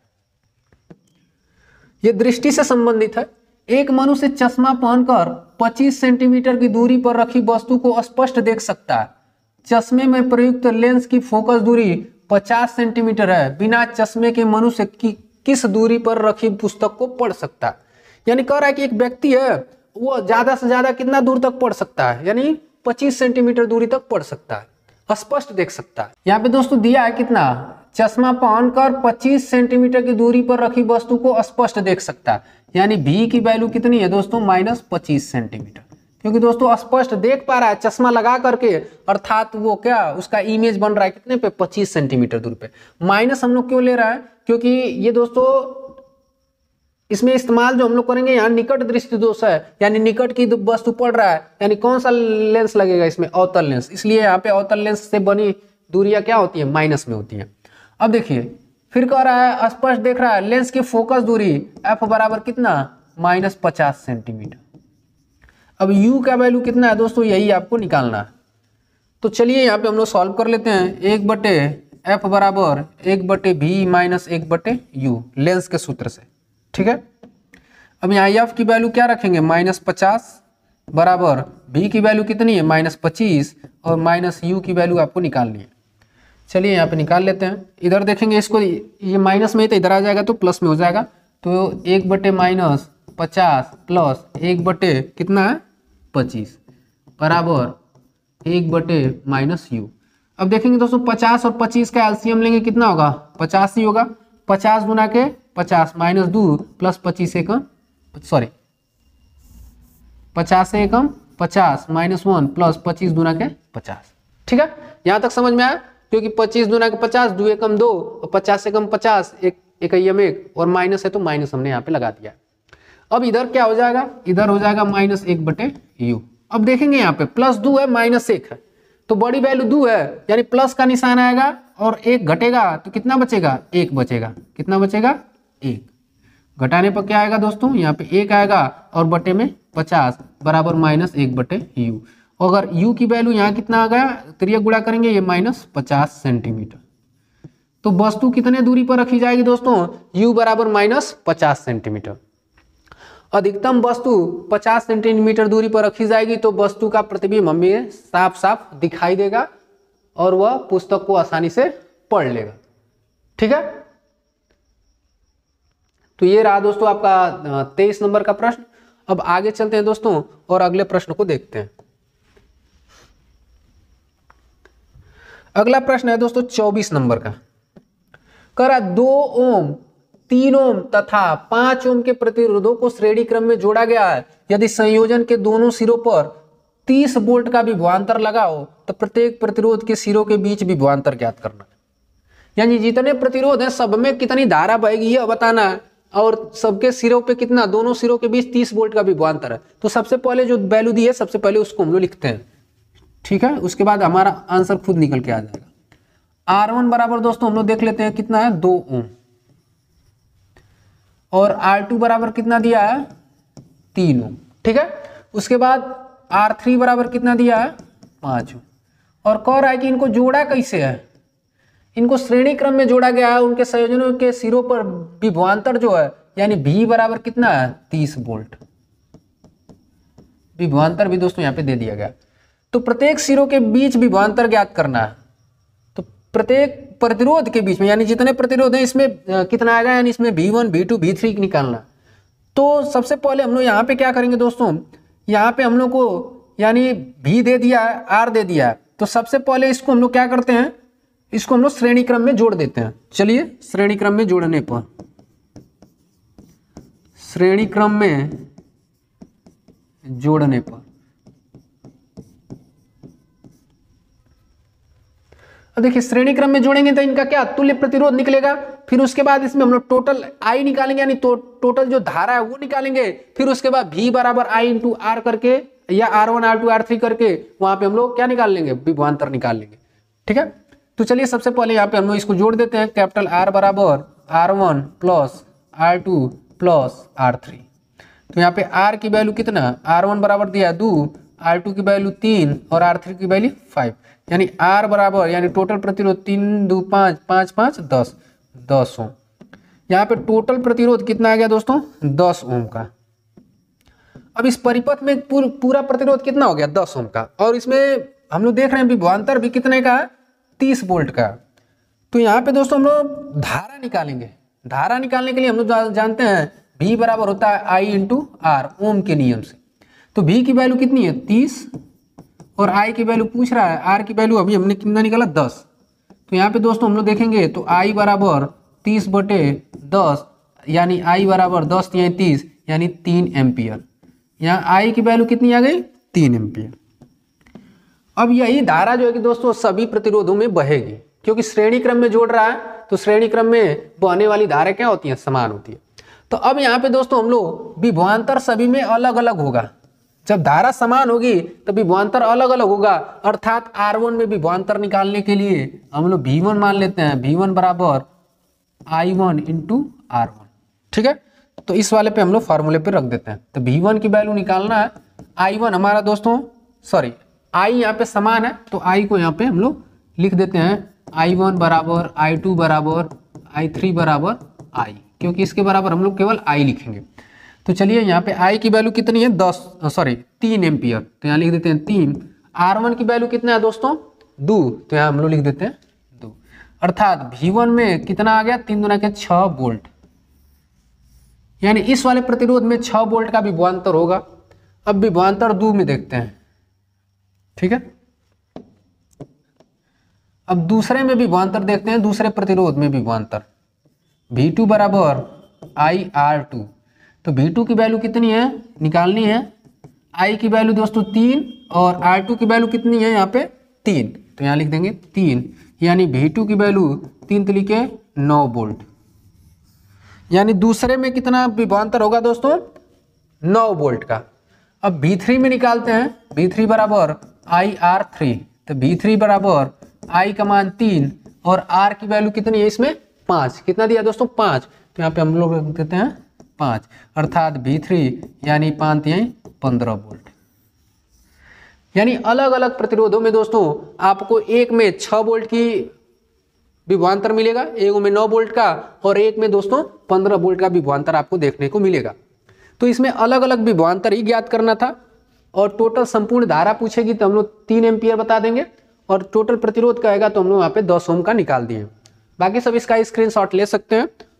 Speaker 1: ये दृष्टि से संबंधित है। एक मनुष्य चश्मा पहनकर 25 सेंटीमीटर की दूरी पर रखी वस्तु को स्पष्ट देख सकता है। चश्मे में प्रयुक्त लेंस की फोकस दूरी 50 सेंटीमीटर है। बिना चश्मे के मनुष्य की किस दूरी पर रखी पुस्तक को पढ़ सकता है। यानी कह रहा है कि एक व्यक्ति है वो ज्यादा से ज्यादा कितना दूर तक पढ़ सकता है, यानी 25 सेंटीमीटर दूरी तक पढ़ सकता है, स्पष्ट देख सकता है। यहाँ पे दोस्तों दिया है कितना, चश्मा पहनकर 25 सेंटीमीटर की दूरी पर रखी वस्तु को स्पष्ट देख सकता है, यानी भी की वैल्यू कितनी है दोस्तों, -25 सेंटीमीटर, क्योंकि दोस्तों स्पष्ट देख पा रहा है चश्मा लगा करके, अर्थात वो क्या उसका इमेज बन रहा है कितने पे, 25 सेंटीमीटर दूरी पे। माइनस हम लोग क्यों ले रहा है, क्योंकि ये दोस्तों इसमें इस्तेमाल जो हम लोग करेंगे यहाँ निकट दृष्टि दोष है, यानी निकट की वस्तु पड़ रहा है, यानी कौन सा लेंस लगेगा इसमें, अवतल लेंस, इसलिए यहाँ पे अवतल लेंस से बनी दूरियां क्या होती है, माइनस में होती है। अब देखिए फिर कह रहा है स्पष्ट देख रहा है, लेंस की फोकस दूरी f बराबर कितना, -50 सेंटीमीटर। अब u का वैल्यू कितना है दोस्तों, यही आपको निकालना है। तो चलिए यहाँ पे हम लोग सॉल्व कर लेते हैं। 1/f बराबर 1/v माइनस 1/u लेंस के सूत्र से, ठीक है। अब यहाँ f की वैल्यू क्या रखेंगे, -50 बराबर v की वैल्यू कितनी है, -25, और -u की वैल्यू आपको निकालनी है। चलिए यहाँ पे निकाल लेते हैं। इधर देखेंगे इसको, ये माइनस में है तो इधर आ जाएगा तो प्लस में हो जाएगा। तो 1/-50 प्लस 1/ कितना है 25 बराबर 1/-u। अब देखेंगे दोस्तों 50 और 25 का एलसीएम लेंगे कितना होगा, 50 ही होगा। 50 गुना के 50 -2 प्लस 25 एकम, सॉरी 50 से एकम 50 -1 प्लस 25 गुना के 50। ठीक है, यहाँ तक समझ में आया, क्योंकि 25 गुना के 50, 2 एकम 2 और 50 एकम 50, एक और माइनस है तो माइनस हमने यहाँ पे लगा दिया। अब इधर क्या हो जाएगा, इधर हो जाएगा -1/u। अब देखेंगे यहाँ पे +2 है -1 है, तो बड़ी वैल्यू 2 है, यानी प्लस का निशान आएगा और 1 घटेगा तो कितना बचेगा, 1 बचेगा। कितना बचेगा, 1। घटाने पर क्या आएगा दोस्तों, यहाँ पे 1 आएगा और बटे में 50 बराबर -1/u। अगर u की वैल्यू यहाँ कितना आ गया, त्रियक गुणा करेंगे ये -50 सेंटीमीटर। तो वस्तु कितने दूरी पर रखी जाएगी दोस्तों, u बराबर -50 सेंटीमीटर। अधिकतम वस्तु 50 सेंटीमीटर दूरी पर रखी जाएगी तो वस्तु का प्रतिबिंब हमें साफ साफ दिखाई देगा और वह पुस्तक को आसानी से पढ़ लेगा। ठीक है, तो ये रहा दोस्तों आपका 23 नंबर का प्रश्न। अब आगे चलते हैं दोस्तों और अगले प्रश्न को देखते हैं। अगला प्रश्न है दोस्तों 24 नंबर का। कह रहा 2 ओम 3 ओम तथा 5 ओम के प्रतिरोधों को श्रेणी क्रम में जोड़ा गया है। यदि संयोजन के दोनों सिरों पर 30 वोल्ट का विभवांतर लगाओ तो प्रत्येक प्रतिरोध के सिरों के बीच विभवांतर ज्ञात करना। यानी जितने प्रतिरोध हैं सब में कितनी धारा बहेगी यह बताना है, और सबके सिरों पे कितना, दोनों सिरों के बीच 30 वोल्ट का विभवांतर है। तो सबसे पहले जो वैल्यू दी है सबसे पहले उसको हम लोग लिखते हैं, ठीक है। उसके बाद हमारा आंसर खुद निकल के आ जाएगा। R1 बराबर दोस्तों हम लोग देख लेते हैं कितना है, 2 ओम, और R2 बराबर कितना दिया है, 3 ओम, ठीक है। उसके बाद R3 बराबर कितना दिया है, 5 ओम, और कह रहा है कि इनको जोड़ा कैसे है, इनको श्रेणी क्रम में जोड़ा गया है। उनके संयोजनों के सिरों पर विभवांतर जो है यानी V बराबर कितना है, 30 वोल्ट। विभवांतर भी दोस्तों यहाँ पे दे दिया गया। तो प्रत्येक सिरों के बीच विभवांतर ज्ञात करना है। तो प्रत्येक प्रतिरोध के बीच में यानी जितने प्रतिरोध हैं इसमें कितना आएगा, यानी इसमें V1 V2 V3 निकालना। तो सबसे पहले हम लोग यहाँ पे क्या करेंगे दोस्तों, यहाँ पे हम लोग को यानी V दे दिया है, R दे दिया है। तो सबसे पहले इसको हम लोग क्या करते हैं, इसको हम लोग श्रेणी क्रम में जोड़ देते हैं। चलिए श्रेणी क्रम में जोड़ने पर, श्रेणी क्रम में जोड़ने पर अब देखिए श्रेणी क्रम में जोड़ेंगे तो इनका क्या तुल्य प्रतिरोध निकलेगा। फिर उसके बाद इसमें हम लोग टोटल I निकालेंगे, यानी टोटल जो धारा है वो निकालेंगे। फिर उसके बाद V बराबर I इंटू R करके या R1 R2 R3 करके वहां पे हम लोग क्या निकाल लेंगे, विभवांतर निकाल लेंगे, ठीक है। तो चलिए सबसे पहले यहाँ पे हम लोग इसको जोड़ देते हैं। कैपिटल R बराबर R1 plus R2 plus R3। तो यहाँ पे R की वैल्यू कितना, R1 बराबर दिया 2, R2 की वैल्यू 3 और R3 की वैल्यू 5, यानी R बराबर यानी टोटल प्रतिरोध 3 2 5 5 5 10 ओम। यहाँ पे टोटल प्रतिरोध कितना आ गया दोस्तों, 10 ओम का। अब इस परिपथ में पूरा प्रतिरोध कितना हो गया, 10 ओम का, और इसमें हम लोग देख रहे हैं विभवांतर भी कितने का है, 30 वोल्ट का। तो यहाँ पे दोस्तों हम लोग धारा निकालेंगे। धारा निकालने के लिए हम लोग जानते हैं V बराबर होता है I इंटू R ओम के नियम से। तो V की वैल्यू कितनी है, 30, और I की वैल्यू पूछ रहा है, R की वैल्यू अभी हमने कितना निकाला, 10। तो यहाँ पे दोस्तों हम लोग देखेंगे तो I बराबर 30/10 यानी I बराबर 10 या 30 यानी 3 एम्पियर। यहाँ I की वैल्यू कितनी आ गई, 3 एम्पियर। अब यही धारा जो है कि दोस्तों सभी प्रतिरोधों में बहेगी, क्योंकि श्रेणी क्रम में जोड़ रहा है। तो श्रेणी क्रम में बहने वाली धारा क्या होती है, समान होती है। तो अब यहाँ पे दोस्तों हम लोग विभवांतर सभी में अलग अलग होगा। जब धारा समान होगी तो विभवांतर अलग अलग होगा, अर्थात R1 में विभवांतर निकालने के लिए हम लोग V1 मान लेते हैं। V1 बराबर I1 इंटू R1, ठीक है। तो इस वाले पे हम लोग फार्मूले पे रख देते हैं। तो V1 की वैल्यू निकालना है, I1 हमारा दोस्तों I यहाँ पे समान है तो I को यहाँ पे हम लोग लिख देते हैं I1 बराबर I2 बराबर I3 बराबर I, क्योंकि इसके बराबर हम लोग केवल I लिखेंगे। तो चलिए यहाँ पे I की वैल्यू कितनी है, 3 एम्पियर, तो यहाँ लिख देते हैं 3। R1 की वैल्यू कितना है दोस्तों, 2, तो यहाँ हम लोग लिख देते हैं 2। अर्थात V1 में कितना आ गया, 3 दूना के 6 वोल्ट, यानी इस वाले प्रतिरोध में 6 वोल्ट का विभवांतर होगा। अब विभवांतर 2 में देखते हैं, ठीक है। अब दूसरे में विभवांतर देखते हैं, दूसरे प्रतिरोध में विभवांतर V2 बराबर IR2। तो V2 की वैल्यू कितनी है, निकालनी है। I की वैल्यू दोस्तों 3 और R2 की वैल्यू कितनी है यहाँ पे 3, तो यहाँ लिख देंगे 3, यानी V2 की वैल्यू 3 तिलिके 9 वोल्ट, यानी दूसरे में कितना विभवांतर होगा दोस्तों, 9 वोल्ट का। अब V3 में निकालते हैं, V3 बराबर IR3, तो V3 बराबर I का मान 3 और R की वैल्यू कितनी है इसमें 5, कितना दिया दोस्तों 5, तो यहाँ पे हम लोग रख देते हैं 5, अर्थात V3 यानी 5 यानी 15 वोल्ट। यानी अलग अलग प्रतिरोधों में दोस्तों आपको एक में 6 वोल्ट की विभवांतर मिलेगा, एक में 9 वोल्ट का, और एक में दोस्तों 15 वोल्ट का विभवांतर आपको देखने को मिलेगा। तो इसमें अलग अलग विभवांतर ही ज्ञात करना था, और टोटल संपूर्ण धारा पूछेगी तो हम लोग 3 एम्पियर बता देंगे, और टोटल प्रतिरोध कहेगा तो हम लोग यहाँ पे 10 ओम का निकाल दिए। बाकी सब इसका स्क्रीनशॉट ले सकते हैं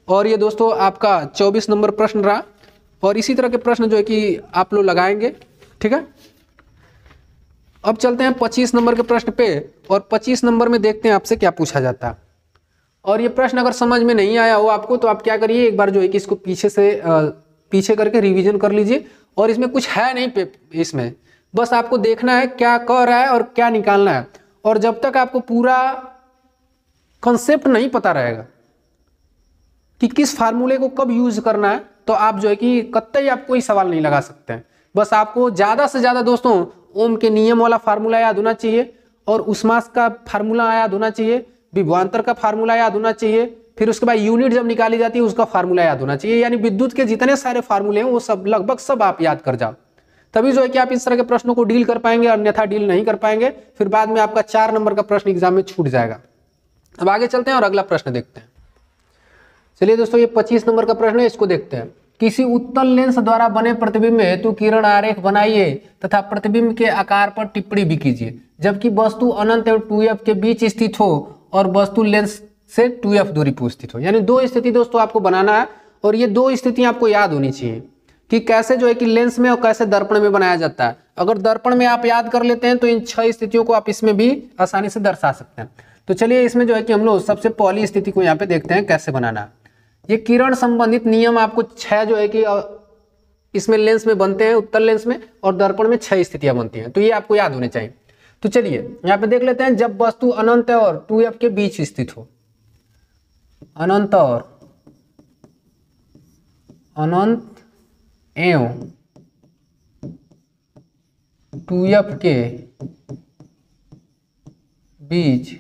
Speaker 1: और ये दोस्तों आपका 24 नंबर प्रश्न रहा। और इसी तरह के प्रश्न जो है कि आप लोग लगाएंगे, ठीक है। अब चलते हैं 25 नंबर के प्रश्न पे, और 25 नंबर में देखते हैं आपसे क्या पूछा जाता है। और ये प्रश्न अगर समझ में नहीं आया हो आपको तो आप क्या करिए, एक बार जो है कि इसको पीछे करके रिवीजन कर लीजिए। और इसमें कुछ है नहीं इसमें, बस आपको देखना है क्या कह रहा है और क्या निकालना है। और जब तक आपको पूरा कॉन्सेप्ट नहीं पता रहेगा कि किस फार्मूले को कब यूज करना है, तो आप जो है कि कतई आप कोई सवाल नहीं लगा सकते हैं। बस आपको ज़्यादा से ज़्यादा दोस्तों ओम के नियम वाला फार्मूला याद होना चाहिए, और उष्मास का फार्मूला याद होना चाहिए, विभवांतर का फार्मूला याद होना चाहिए, फिर उसके बाद यूनिट जब निकाली जाती है उसका फार्मूला याद होना चाहिए। यानी विद्युत के जितने सारे फार्मूले हैं वो सब लगभग सब आप याद कर जाओ, तभी जो है कि आप इस तरह के प्रश्नों को डील कर पाएंगे, अन्यथा डील नहीं कर पाएंगे, फिर बाद में आपका 4 नंबर का प्रश्न एग्जाम में छूट जाएगा। अब आगे चलते हैं और अगला प्रश्न देखते हैं। चलिए दोस्तों, ये 25 नंबर का प्रश्न है, इसको देखते हैं। किसी उत्तल लेंस द्वारा बने प्रतिबिंब हेतु किरण आरेख बनाइए तथा प्रतिबिंब के आकार पर टिप्पणी भी कीजिए, जबकि वस्तु अनंत एवं 2f के बीच स्थित हो और वस्तु लेंस से 2f दूरी पर स्थित हो। यानी दो स्थिति दोस्तों आपको बनाना है, और ये दो स्थितियां आपको याद होनी चाहिए कि कैसे जो है कि लेंस में और कैसे दर्पण में बनाया जाता है। अगर दर्पण में आप याद कर लेते हैं तो इन 6 स्थितियों को आप इसमें भी आसानी से दर्शा सकते हैं। तो चलिए इसमें जो है कि हम लोग सबसे पहली स्थिति को यहाँ पे देखते हैं कैसे बनाना है। ये किरण संबंधित नियम आपको 6 जो है कि इसमें लेंस में बनते हैं, उत्तल लेंस में, और दर्पण में 6 स्थितियां बनती हैं, तो ये आपको याद होने चाहिए। तो चलिए यहाँ पे देख लेते हैं। जब वस्तु अनंत और 2f के बीच स्थित हो, अनंत और अनंत एवं 2f के बीच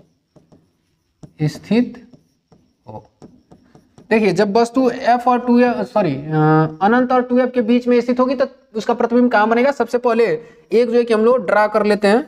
Speaker 1: स्थित हो। देखिए जब वस्तु f और 2f अनंत और 2f के बीच में स्थित होगी तो उसका प्रतिबिंब कहां बनेगा। सबसे पहले एक जो है कि हम लोग ड्रा कर लेते हैं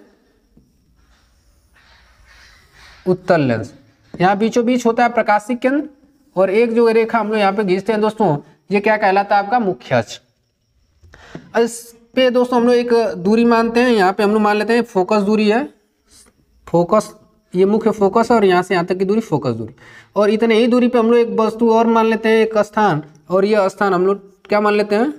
Speaker 1: उत्तल लेंस, यहाँ बीचों बीच होता है प्रकाशिक केंद्र, और एक जो रेखा हम लोग यहाँ पे खींचते हैं दोस्तों, ये क्या कहलाता है आपका मुख्य अक्ष। इस पे दोस्तों हम लोग एक दूरी मानते हैं, यहाँ पे हम लोग मान लेते हैं फोकस दूरी है, फोकस ये मुख्य फोकस है, और यहाँ से यहाँ तक की दूरी फोकस दूरी। और इतने ही दूरी पे हम लोग एक वस्तु और मान लेते हैं, एक स्थान, और यह स्थान हम लोग क्या मान लेते हैं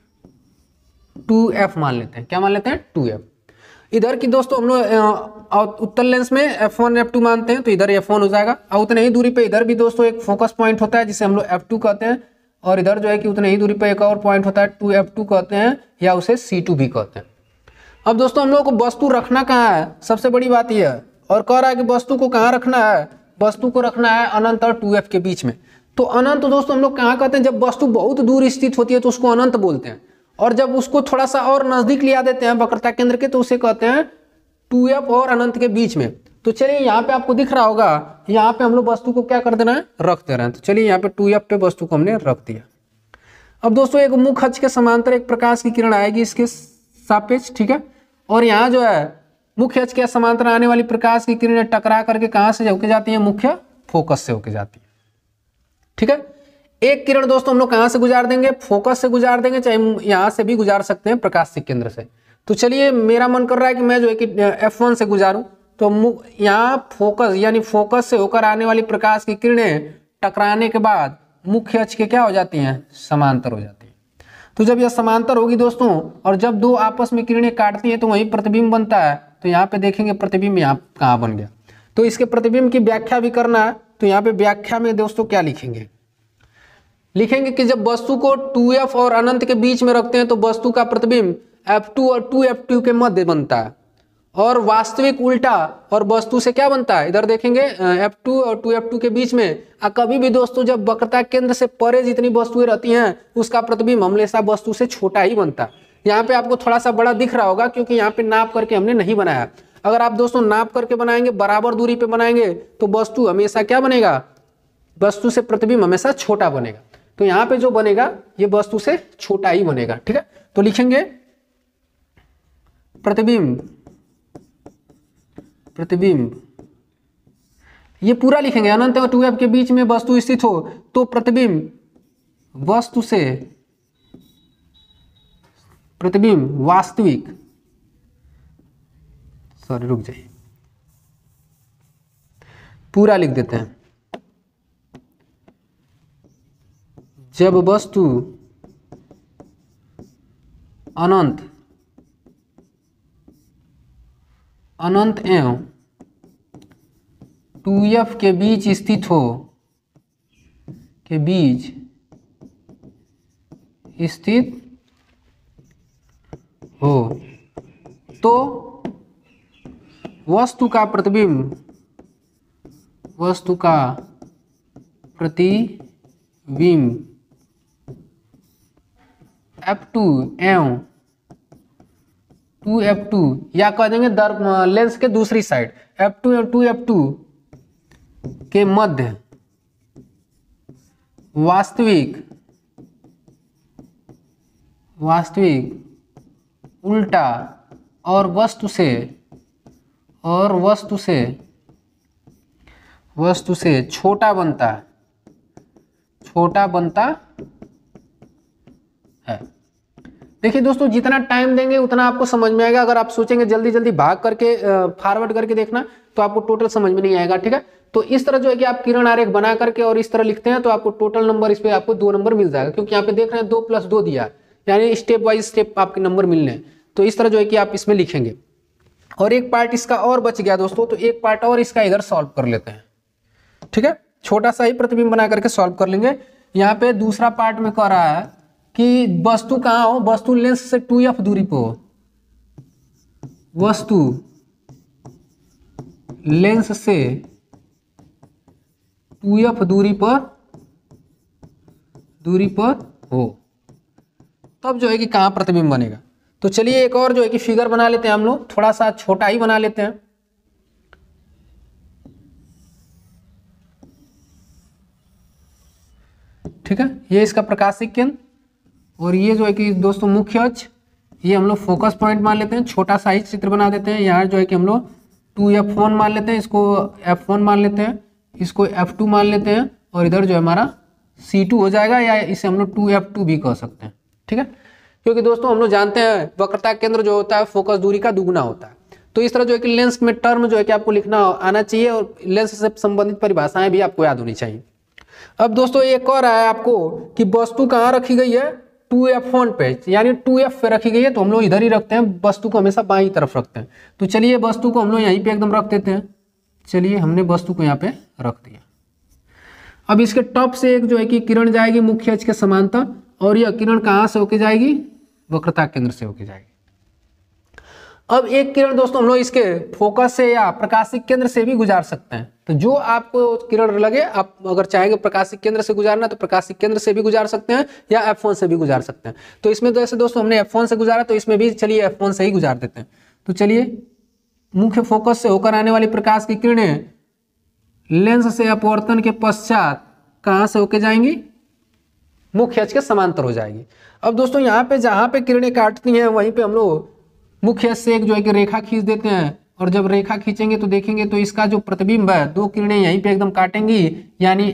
Speaker 1: 2f मान लेते हैं। क्या मान लेते हैं 2f। इधर की दोस्तों हम लोग उत्तल लेंस में f1 f2 मानते हैं, तो इधर f1 हो जाएगा। और उतने ही दूरी पे इधर भी दोस्तों एक फोकस पॉइंट होता है जिसे हम लोग f2 कहते हैं, और इधर जो है कि उतने ही दूरी पे एक और पॉइंट होता है 2f2 कहते हैं, या उसे c2 भी कहते हैं। अब दोस्तों हम लोग को वस्तु रखना कहाँ है, सबसे बड़ी बात यह है, और कह रहा है कि वस्तु को कहाँ रखना है, वस्तु को रखना है अनंत और 2f के बीच में। तो अनंत दोस्तों हम लोग कहाँ कहते हैं, जब वस्तु बहुत दूर स्थित होती है तो उसको अनंत बोलते हैं, और जब उसको थोड़ा सा और नजदीक लिया देते हैं वक्रता केंद्र के तो उसे कहते हैं 2f और अनंत के बीच में। तो चलिए यहाँ पे आपको दिख रहा होगा, यहाँ पे हम लोग वस्तु को क्या कर देना है, रख दे रहे हैं। तो चलिए यहाँ पे 2f पे वस्तु को हमने रख दिया। अब दोस्तों एक मुख्य अक्ष के समांतर एक प्रकाश की किरण आएगी इसके सापेक्ष, ठीक है, और यहाँ जो है मुख्य अक्ष के समांतर आने वाली प्रकाश की किरणें टकरा करके कहाँ से होके जाती है, मुख्य फोकस से होके जाती है, ठीक है। एक किरण दोस्तों हम लोग कहाँ से गुजार देंगे, फोकस से गुजार देंगे, चाहे यहाँ से भी गुजार सकते हैं प्रकाशिक केंद्र से। तो चलिए मेरा मन कर रहा है कि मैं जो है कि f1 से गुजारूं, तो यहाँ फोकस यानी फोकस से होकर आने वाली प्रकाश की किरणें टकराने के बाद मुख्य अक्ष के क्या हो जाती हैं, समांतर हो जाती है। तो जब यह समांतर होगी दोस्तों, और जब दो आपस में किरणें काटती हैं तो वहीं प्रतिबिंब बनता है। तो यहाँ पे देखेंगे प्रतिबिंब यहाँ कहाँ बन गया। तो इसके प्रतिबिंब की व्याख्या भी करना है, तो यहाँ पे व्याख्या में दोस्तों क्या लिखेंगे, लिखेंगे कि जब वस्तु को 2f और अनंत के बीच में रखते हैं तो वस्तु का प्रतिबिंब f2 और 2f2 के मध्य बनता है, और वास्तविक उल्टा और वस्तु से क्या बनता है, इधर देखेंगे f2 और 2f2 के बीच में। कभी भी दोस्तों जब वक्रता केंद्र से परे जितनी वस्तुएं रहती हैं उसका प्रतिबिंब हमेशा वस्तु से छोटा ही बनता है। यहाँ पे आपको थोड़ा सा बड़ा दिख रहा होगा क्योंकि यहाँ पे नाप करके हमने नहीं बनाया। अगर आप दोस्तों नाप करके बनाएंगे, बराबर दूरी पे बनाएंगे, तो वस्तु हमेशा क्या बनेगा, वस्तु से प्रतिबिंब हमेशा छोटा बनेगा। तो यहाँ पे जो बनेगा ये वस्तु से छोटा ही बनेगा, ठीक है। तो लिखेंगे प्रतिबिंब, प्रतिबिंब ये पूरा लिखेंगे, अनंत और 2f के बीच में वस्तु स्थित हो तो प्रतिबिंब वस्तु से, प्रतिबिंब वास्तविक, सॉरी रुक जाइए, पूरा लिख देते हैं, जब वस्तु अनंत एवं 2f के बीच स्थित हो, तो वस्तु का प्रतिबिंब F2 एवं 2f2 या कह देंगे लेंस के दूसरी साइड F2 और 2f2 के मध्य वास्तविक उल्टा और वस्तु से छोटा बनता है। देखिए दोस्तों, जितना टाइम देंगे उतना आपको समझ में आएगा। अगर आप सोचेंगे जल्दी जल्दी भाग करके फॉरवर्ड करके देखना तो आपको टोटल समझ में नहीं आएगा। ठीक है, तो इस तरह जो है कि आप किरण आरेख बना करके और इस तरह लिखते हैं तो आपको टोटल नंबर इस पे आपको 2 नंबर मिल जाएगा, क्योंकि यहाँ पे देख रहे हैं 2 + 2 दिया, यानी स्टेप बाय स्टेप आपके नंबर मिलने हैं। तो इस तरह जो है कि आप इसमें लिखेंगे। और एक पार्ट इसका और बच गया दोस्तों, तो एक पार्ट और इसका इधर सॉल्व कर लेते हैं। ठीक है, छोटा सा ही प्रतिबिंब बना करके सॉल्व कर लेंगे। यहाँ पे दूसरा पार्ट में कह रहा है कि वस्तु कहाँ हो, वस्तु लेंस से 2f दूरी पे हो, वस्तु लेंस से 2f दूरी पर हो, तब जो है कि कहाँ प्रतिबिंब बनेगा। तो चलिए एक और जो है कि फिगर बना लेते हैं हम लोग, थोड़ा सा छोटा ही बना लेते हैं। ठीक है, ये इसका प्रकाशिक केंद्र और ये जो है कि दोस्तों मुख्य अक्ष, ये हम लोग फोकस पॉइंट मान लेते हैं। छोटा सा ही चित्र बना देते हैं। यहाँ जो है कि हम लोग 2f1 मान लेते हैं, इसको f1 मान लेते हैं, इसको f2 मान लेते हैं, और इधर जो है हमारा C2 हो जाएगा, या इसे हम लोग 2f2 भी कह सकते हैं। ठीक है, क्योंकि दोस्तों हम लोग जानते हैं वक्रता केंद्र जो होता है फोकस दूरी का दुगुना होता है। तो इस तरह जो है कि लेंस में टर्म जो है कि आपको लिखना आना चाहिए, और लेंस से संबंधित परिभाषाएं भी आपको याद होनी चाहिए। अब दोस्तों एक और आया आपको कि वस्तु कहाँ रखी गई है, 2f1 पे, यानी 2f पे रखी गई है, तो हम लोग इधर ही रखते हैं, वस्तु को हमेशा बाईं तरफ रखते हैं। तो चलिए वस्तु को हम लोग यहीं पे एकदम रख देते हैं। चलिए हमने वस्तु को यहाँ पे रख दिया। अब इसके टॉप से एक जो है कि किरण जाएगी मुख्य अक्ष के समांतर, और यह किरण कहाँ से होके जाएगी, वक्रता केंद्र से होके जाएगी। अब एक किरण दोस्तों हम लोग इसके फोकस से या प्रकाशिक केंद्र से भी गुजार सकते हैं। तो जो आपको किरण लगे, आप अगर चाहेंगे प्रकाशिक केंद्र से गुजारना तो प्रकाशिक केंद्र से भी गुजार सकते हैं, या f1 से भी गुजार सकते हैं। तो इसमें तो ऐसे दोस्तों हमने f1 से गुजारा, तो इसमें भी चलिए f1 से ही गुजार देते हैं। तो चलिए, मुख्य फोकस से होकर आने वाली प्रकाश की किरणें लेंस से अपवर्तन के पश्चात कहाँ से होके जाएंगी, मुख्य अक्ष के समांतर हो जाएगी। अब दोस्तों यहाँ पे जहाँ पे किरणें काटती हैं वहीं पे हम लोग मुख्य अक्ष से एक जो है कि रेखा खींच देते हैं, और जब रेखा खींचेंगे तो देखेंगे तो इसका जो प्रतिबिंब है, 2 किरणें यहीं पे एकदम काटेंगी, यानी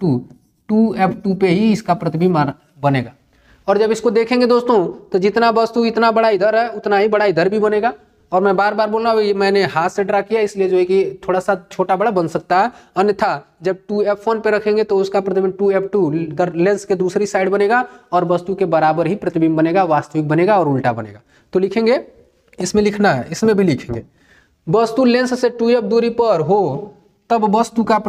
Speaker 1: F2 पे ही इसका प्रतिबिंब बनेगा। और जब इसको देखेंगे दोस्तों तो जितना वस्तु इतना बड़ा इधर है उतना ही बड़ा इधर भी बनेगा। और मैं बार बार बोल रहा हूँ, मैंने हाथ से ड्रा किया इसलिए जो है कि थोड़ा सा छोटा बड़ा बन सकता है, अन्यथा जब 2f1 पे रखेंगे तो उसका प्रतिबिंब 2f2 लेंस के दूसरी साइड बनेगा, और वस्तु के बराबर ही प्रतिबिंब बनेगा, वास्तविक बनेगा और उल्टा बनेगा। तो लिखेंगे, इसमें लिखना है, इसमें भी लिखेंगे, वस्तु लेंस से 2f दूरी पर हो तब वस्तु का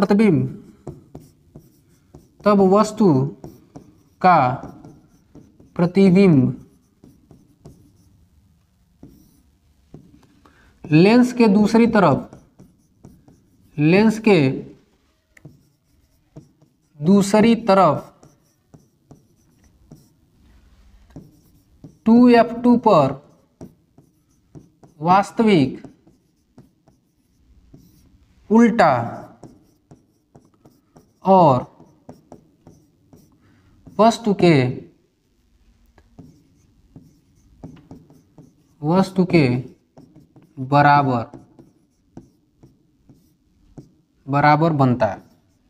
Speaker 1: प्रतिबिंब लेंस के दूसरी तरफ 2f2 पर वास्तविक उल्टा और वस्तु के बराबर बनता है।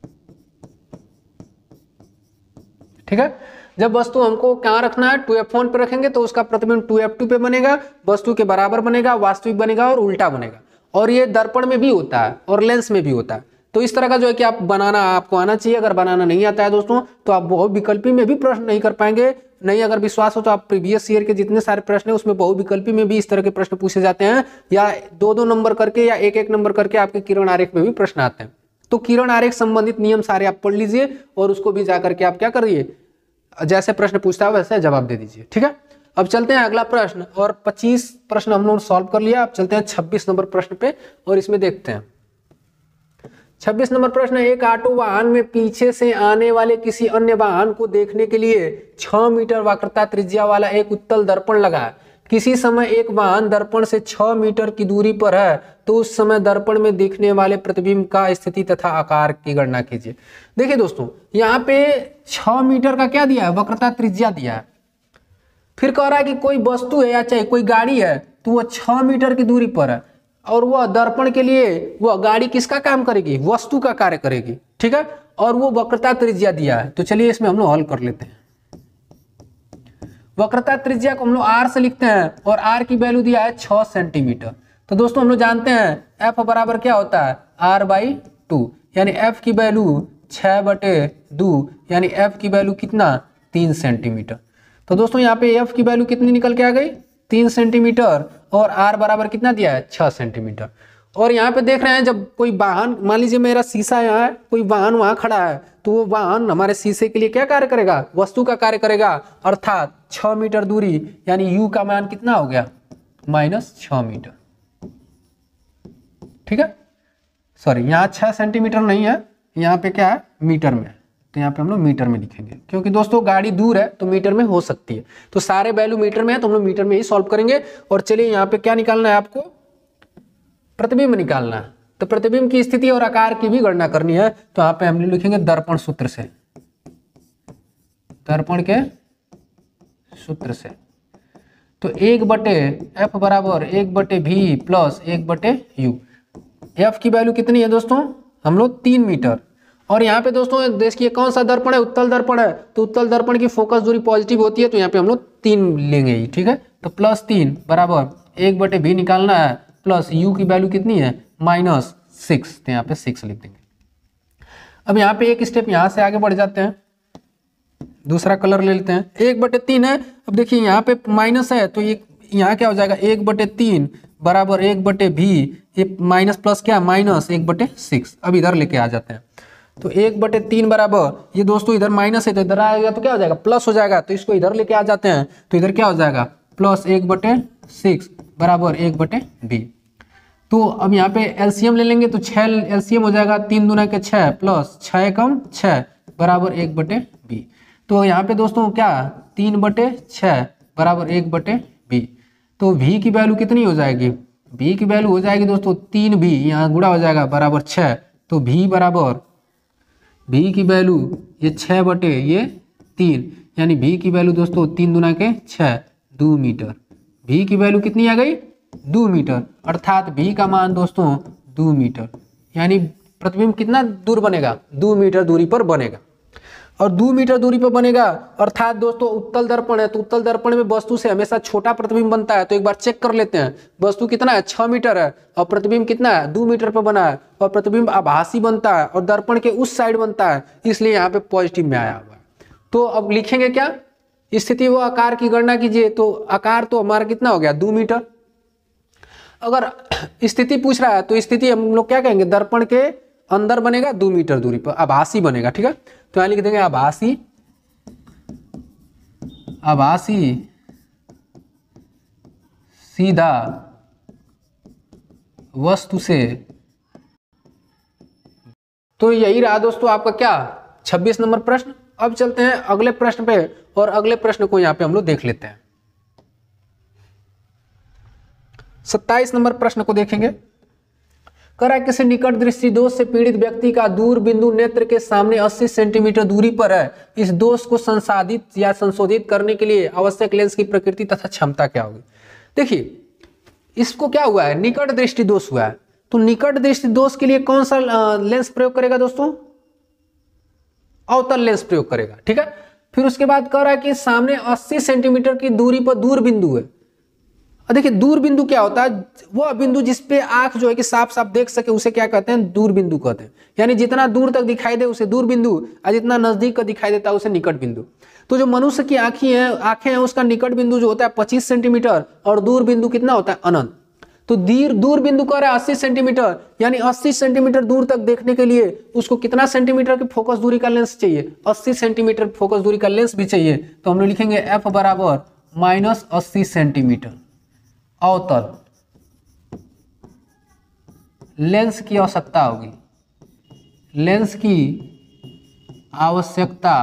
Speaker 1: ठीक है, जब वस्तु हमको कहाँ रखना है, 2f1 पे रखेंगे तो उसका प्रतिबिंब 2f2 पे बनेगा, वस्तु के बराबर बनेगा, वास्तविक बनेगा और उल्टा बनेगा। और ये दर्पण में भी होता है और लेंस में भी होता है। तो इस तरह का जो है कि आप बनाना आपको आना चाहिए। अगर बनाना नहीं आता है दोस्तों तो आप बहुविकल्पी में भी प्रश्न नहीं कर पाएंगे। नहीं अगर विश्वास हो तो आप प्रीवियस ईयर के जितने सारे प्रश्न है उसमें बहुविकल्पी में भी इस तरह के प्रश्न पूछे जाते हैं, या 2-2 नंबर करके या 1-1 नंबर करके आपके किरण आरेख में भी प्रश्न आते हैं। तो किरण आरेख संबंधित नियम सारे आप पढ़ लीजिए और उसको भी जाकर के आप क्या करिए, जैसे प्रश्न पूछता है वैसे जवाब दे दीजिए। ठीक है, अब चलते हैं अगला प्रश्न। और 25 प्रश्न हम लोग सॉल्व कर लिया। अब चलते हैं 26 नंबर प्रश्न पे और इसमें देखते हैं। 26 नंबर प्रश्न, एक ऑटो वाहन में पीछे से आने वाले किसी अन्य वाहन को देखने के लिए 6 मीटर वक्रता त्रिज्या वाला एक उत्तल दर्पण लगा है। किसी समय एक वाहन दर्पण से 6 मीटर की दूरी पर है, तो उस समय दर्पण में दिखने वाले प्रतिबिंब का स्थिति तथा आकार की गणना कीजिए। देखिए दोस्तों, यहाँ पे 6 मीटर का क्या दिया है, वक्रता त्रिज्या दिया है। फिर कह रहा है कि कोई वस्तु है या चाहे कोई गाड़ी है तो वह 6 मीटर की दूरी पर है, और वह दर्पण के लिए वह गाड़ी किसका काम करेगी, वस्तु का कार्य करेगी। ठीक है, और वो वक्रता त्रिज्या दिया है। तो चलिए इसमें हम लोग हल कर लेते हैं। वक्रता त्रिज्या को हम लोग r से लिखते हैं और r की वैल्यू दिया है 6 सेंटीमीटर। तो दोस्तों हम लोग जानते हैं f बराबर क्या होता है, r/2, यानी f की वैल्यू 6/2, यानी f की वैल्यू कितना, 3 सेंटीमीटर। तो दोस्तों यहाँ पे f की वैल्यू कितनी निकल के आ गई, 3 सेंटीमीटर, और r बराबर कितना दिया है, 6 सेंटीमीटर। और यहाँ पे देख रहे हैं जब कोई वाहन, मान लीजिए मेरा शीशा यहाँ है, कोई वाहन वहां खड़ा है, तो वो वाहन हमारे शीशे के लिए क्या कार्य करेगा, वस्तु का कार्य करेगा। अर्थात 6 मीटर दूरी, यानी u का मान कितना हो गया, -6 मीटर। ठीक है, सॉरी यहाँ 6 सेंटीमीटर नहीं है, यहाँ पे क्या है, मीटर में है। तो यहाँ पे हम लोग मीटर में लिखेंगे, क्योंकि दोस्तों गाड़ी दूर है तो मीटर में हो सकती है। तो सारे वैल्यू मीटर में है तो हम लोग मीटर में ही सॉल्व करेंगे। और चलिए यहाँ पे क्या निकालना है आपको, प्रतिबिंब निकालना है। तो प्रतिबिंब की स्थिति और आकार की भी गणना करनी है। तो यहाँ पे हम लिखेंगे दर्पण सूत्र से, दर्पण के सूत्र से। तो 1/f बराबर 1/v प्लस 1/u। f की वैल्यू कितनी है दोस्तों, हम लोग 3 मीटर। और यहाँ पे दोस्तों देखिए कौन सा दर्पण है, उत्तल दर्पण है। तो उत्तल दर्पण की फोकस दूरी पॉजिटिव होती है, तो यहाँ पे हम लोग 3 लेंगे ही। ठीक है, तो +3 बराबर 1/v निकालना है, प्लस u की वैल्यू कितनी है, -6। तो यहाँ पे 6 लिख देंगे। अब यहाँ पे एक स्टेप यहाँ से आगे बढ़ जाते हैं, दूसरा कलर ले लेते हैं। 1/3 है। अब देखिए यहाँ पे माइनस है, तो ये यहाँ क्या हो जाएगा, 1/3 बराबर 1/v, ये माइनस प्लस क्या, -1/6। अब इधर लेके आ जाते हैं। तो 1/3 बराबर, ये दोस्तों इधर माइनस है तो इधर आएगा तो क्या हो जाएगा, प्लस हो जाएगा। तो इसको इधर लेके आ जाते हैं, तो इधर क्या हो जाएगा, +1/6 बराबर 1/v। तो अब यहाँ पे एलसीएम ले लेंगे, तो 6 एलसीएम हो जाएगा, 3 दूना के 6 प्लस 6 कम 6 बराबर 1/v। तो यहाँ पे दोस्तों क्या, 3/6 बराबर 1/v। तो v की वैल्यू कितनी हो जाएगी, v की वैल्यू हो जाएगी दोस्तों 3v, यहाँ गुणा हो जाएगा बराबर 6। तो v बराबर, v की वैल्यू ये 6/3, यानी v की वैल्यू दोस्तों 3 दूना के 6, 2 मीटर। v की वैल्यू कितनी आ गई, 2 मीटर। अर्थात v का मान दोस्तों 2 मीटर, यानी प्रतिबिंब कितना दूर बनेगा, 2 मीटर दूरी पर बनेगा। और 2 मीटर दूरी पर बनेगा, अर्थात दोस्तों उत्तल दर्पण है, तो उत्तल दर्पण में वस्तु से हमेशा छोटा प्रतिबिंब बनता है। तो एक बार चेक कर लेते हैं, वस्तु कितना है, 6 मीटर है, और प्रतिबिंब कितना है, 2 मीटर पर बना है, और प्रतिबिंब आभासी बनता है और दर्पण के उस साइड बनता है, इसलिए यहाँ पे पॉजिटिव में आया हुआ है। तो अब लिखेंगे क्या, स्थिति व आकार की गणना कीजिए। तो आकार तो हमारा कितना हो गया, 2 मीटर। अगर स्थिति पूछ रहा है तो स्थिति हम लोग क्या कहेंगे, दर्पण के अंदर बनेगा, 2 मीटर दूरी पर, आभासी बनेगा। ठीक है, तो यहां लिख देंगे आभासी, आभासी सीधा वस्तु से। तो यही रहा दोस्तों आपका क्या, 26 नंबर प्रश्न। अब चलते हैं अगले प्रश्न पे, और अगले प्रश्न को यहां पे हम लोग देख लेते हैं। 27 नंबर प्रश्न को देखेंगे। करा किसी निकट दृष्टि दोष से पीड़ित व्यक्ति का दूर बिंदु नेत्र के सामने 80 सेंटीमीटर दूरी पर है। इस दोष को संसाधित या संशोधित करने के लिए आवश्यक लेंस की प्रकृति तथा क्षमता क्या होगी। देखिए इसको क्या हुआ है, निकट दृष्टि दोष हुआ है। तो निकट दृष्टि दोष के लिए कौन सा लेंस प्रयोग करेगा दोस्तों, अवतल लेंस प्रयोग करेगा। ठीक है, फिर उसके बाद कह रहा है कि सामने 80 सेंटीमीटर की दूरी पर दूर बिंदु है, और देखिए दूर बिंदु क्या होता है, वह बिंदु जिसपे आंख जो है कि साफ साफ देख सके उसे क्या कहते हैं, दूर बिंदु कहते हैं। यानी जितना दूर तक दिखाई दे उसे दूर बिंदु, और जितना नजदीक का दिखाई देता है उसे निकट बिंदु। तो जो मनुष्य की आंखें हैं उसका निकट बिंदु जो होता है 25 सेंटीमीटर, और दूर बिंदु कितना होता है, अनंत। तो दूर बिंदु कह रहा है 80 सेंटीमीटर, यानी 80 सेंटीमीटर दूर तक देखने के लिए उसको कितना सेंटीमीटर की फोकस दूरी का लेंस चाहिए, 80 सेंटीमीटर फोकस दूरी का लेंस भी चाहिए। तो हम लोग लिखेंगे f बराबर -80 सेंटीमीटर अवतल लेंस की आवश्यकता होगी, लेंस की आवश्यकता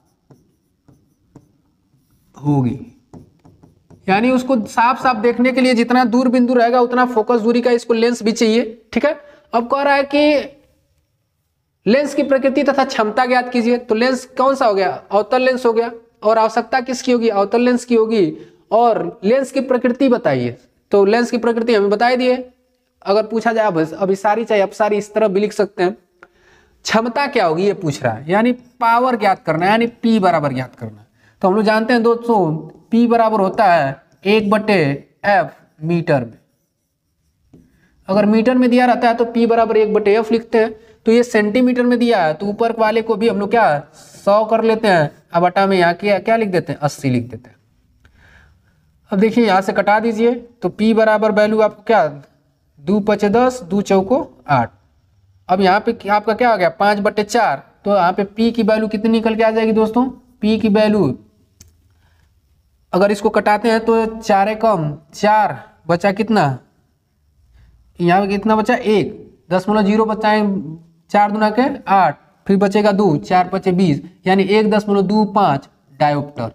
Speaker 1: होगी। यानी उसको साफ साफ देखने के लिए जितना दूर बिंदु रहेगा उतना फोकस दूरी का इसको लेंस भी चाहिए। ठीक है, अब कह रहा है कि लेंस की प्रकृति तथा क्षमता ज्ञात कीजिए। तो लेंस कौन सा हो गया, अवतल लेंस हो गया, और आवश्यकता किसकी होगी, अवतल लेंस की होगी। और लेंस की प्रकृति बताइए। तो लेंस की प्रकृति हमें बता दिए, अगर पूछा जाए अभिसारी चाहे अपसारी इस तरह भी लिख सकते हैं। क्षमता क्या होगी ये पूछ रहा है, यानी पावर ज्ञात करना है, यानी P बराबर ज्ञात करना है। तो हम लोग जानते हैं दोस्तों P बराबर होता है 1/F मीटर में। अगर मीटर में दिया रहता है तो P बराबर 1/F लिखते हैं। तो ये सेंटीमीटर में दिया है तो ऊपर वाले को भी हम लोग क्या 100 कर लेते हैं, अब बटा में यहाँ क्या लिख देते हैं, 80 लिख देते हैं। अब देखिए यहाँ से कटा दीजिए तो P बराबर वैल्यू आपको क्या, 2 × 5 = 10, 2 × 4 = 8। अब यहाँ पे आपका क्या हो गया 5/4। तो यहाँ पे P की वैल्यू कितनी निकल के आ जाएगी दोस्तों, P की वैल्यू अगर इसको कटाते हैं तो 4 कम 4 बचा कितना, यहाँ पे कितना बचा 1, 10.0 बचाएं 4 दूना के 8, फिर बचेगा 2, 4 × 5 = 20, यानी 1.25 डायोप्टर।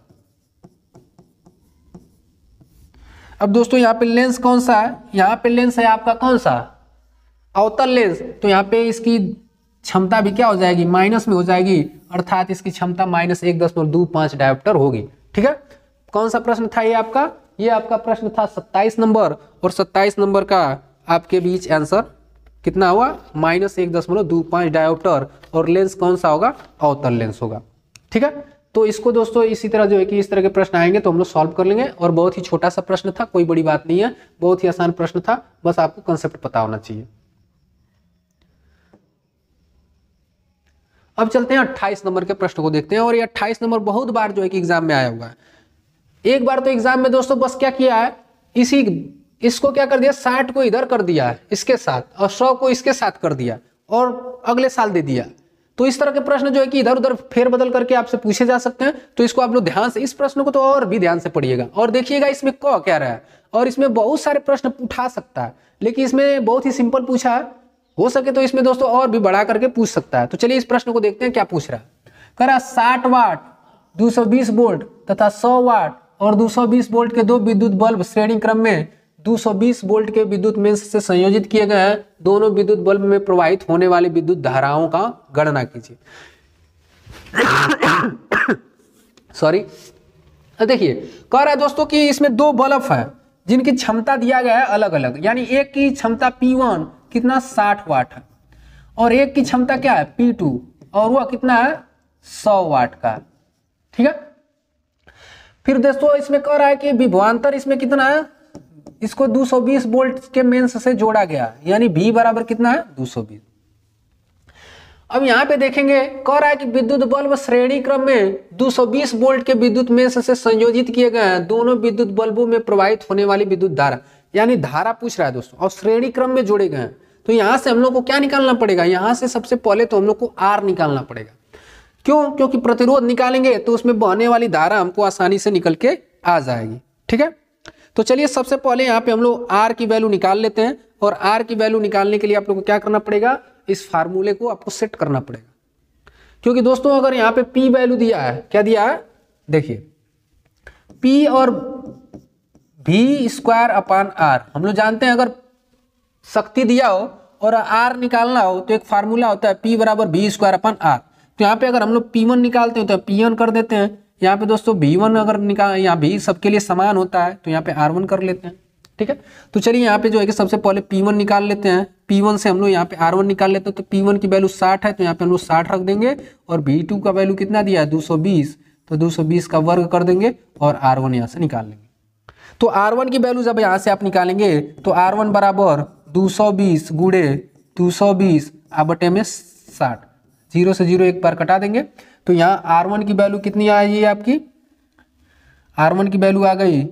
Speaker 1: अब दोस्तों यहाँ पे लेंस कौन सा है, यहाँ पे लेंस है आपका कौन सा, अवतल लेंस। तो यहाँ पे इसकी क्षमता भी क्या हो जाएगी, माइनस में हो जाएगी, अर्थात इसकी क्षमता -1.25 डायोप्टर होगी। ठीक है, कौन सा प्रश्न था ये आपका, ये आपका प्रश्न था 27 नंबर, और 27 नंबर का आपके बीच आंसर कितना हुआ, -1.25 डायोप्टर, और लेंस कौन सा होगा, अवतल लेंस होगा। ठीक है, तो इसको दोस्तों इसी तरह जो है कि इस तरह के प्रश्न आएंगे तो हम लोग सॉल्व कर लेंगे। और बहुत ही छोटा सा प्रश्न था, कोई बड़ी बात नहीं है, बहुत ही आसान प्रश्न था, बस आपको कंसेप्ट पता होना चाहिए। अब चलते हैं 28 नंबर के प्रश्न को देखते हैं। और ये 28 नंबर बहुत बार जो है कि एग्जाम में आया हुआ है। एक बार तो एग्जाम में दोस्तों बस क्या किया है, इसको क्या कर दिया, 60 को इधर कर दिया है इसके साथ, और 100 को इसके साथ कर दिया, और अगले साल दे दिया। तो इस तरह के प्रश्न जो है कि इधर उधर फेर बदल करके आपसे पूछे जा सकते हैं। तो इसको आप लोग ध्यान से, इस प्रश्न को तो और भी ध्यान से पढ़िएगा और देखिएगा इसमें क्या रहा है। और इसमें बहुत सारे प्रश्न उठा सकता है, लेकिन इसमें बहुत ही सिंपल पूछा है, हो सके तो इसमें दोस्तों और भी बढ़ा करके पूछ सकता है। तो चलिए इस प्रश्न को देखते हैं क्या पूछ रहा है। कह रहा 60 वाट 220 वोल्ट तथा 100 वाट और 220 वोल्ट के दो विद्युत बल्ब श्रेणी क्रम में 220 वोल्ट के विद्युत मेंस से संयोजित किए गए हैं। दोनों विद्युत बल्ब में प्रवाहित होने वाली विद्युत धाराओं का गणना कीजिए। सॉरी, देखिए कह रहा है दोस्तों कि इसमें दो बल्ब है जिनकी क्षमता दिया गया है अलग अलग, यानी एक की क्षमता P1 कितना 60 वाट है, और एक की क्षमता क्या है P2, और वह कितना है 100 वाट का। ठीक है, फिर दोस्तों इसमें कह रहा है कि विभवांतर इसमें कितना है, इसको 220 वोल्ट के मेंस से जोड़ा गया, यानी V बराबर कितना है 220। अब यहां पे देखेंगे कह रहा है कि विद्युत बल्ब श्रेणी क्रम में 220 वोल्ट के विद्युत मेंस से संयोजित किए गए हैं। दोनों विद्युत बल्बों में प्रवाहित होने वाली विद्युत धारा, यानी धारा पूछ रहा है दोस्तों, और श्रेणी क्रम में जोड़े गए हैं। तो यहां से हम लोग को क्या निकालना पड़ेगा, यहां से सबसे पहले तो हम लोग को R निकालना पड़ेगा। क्यों, क्योंकि प्रतिरोध निकालेंगे तो उसमें बहने वाली धारा हमको आसानी से निकल के आ जाएगी। ठीक है, तो चलिए सबसे पहले यहाँ पे हम लोग R की वैल्यू निकाल लेते हैं। और R की वैल्यू निकालने के लिए आप लोग को क्या करना पड़ेगा, इस फार्मूले को आपको सेट करना पड़ेगा। क्योंकि दोस्तों अगर यहाँ पे P वैल्यू दिया है, क्या दिया है, देखिए P और V²/R, हम लोग जानते हैं अगर शक्ति दिया हो और R निकालना हो तो एक फार्मूला होता है P बराबर V²/R। तो यहाँ पे अगर हम लोग P1 निकालते हैं तो P1 कर देते हैं। यहाँ पे दोस्तों V1 अगर निकाल, यहाँ भी सबके लिए समान होता है तो यहाँ पे R1 कर लेते हैं। ठीक है, तो चलिए यहाँ पे जो है कि सबसे पहले P1 निकाल लेते हैं। P1 से हम लोग यहाँ पे R1 निकाल लेते हैं। तो P1 की वैल्यू 60 है तो यहाँ पे हम लोग 60 रख देंगे, और V2 का वैल्यू कितना दिया है 220, तो 220 का वर्ग कर देंगे और R1 यहाँ से निकाल लेंगे। तो R1 की वैल्यू जब यहाँ से आप निकालेंगे तो R1 बराबर 220 गुणे 220 बटे में 60, 0 से 0 एक बार कटा देंगे तो यहाँ R1 की वैल्यू कितनी आई आपकी, R1 की वैल्यू आ गई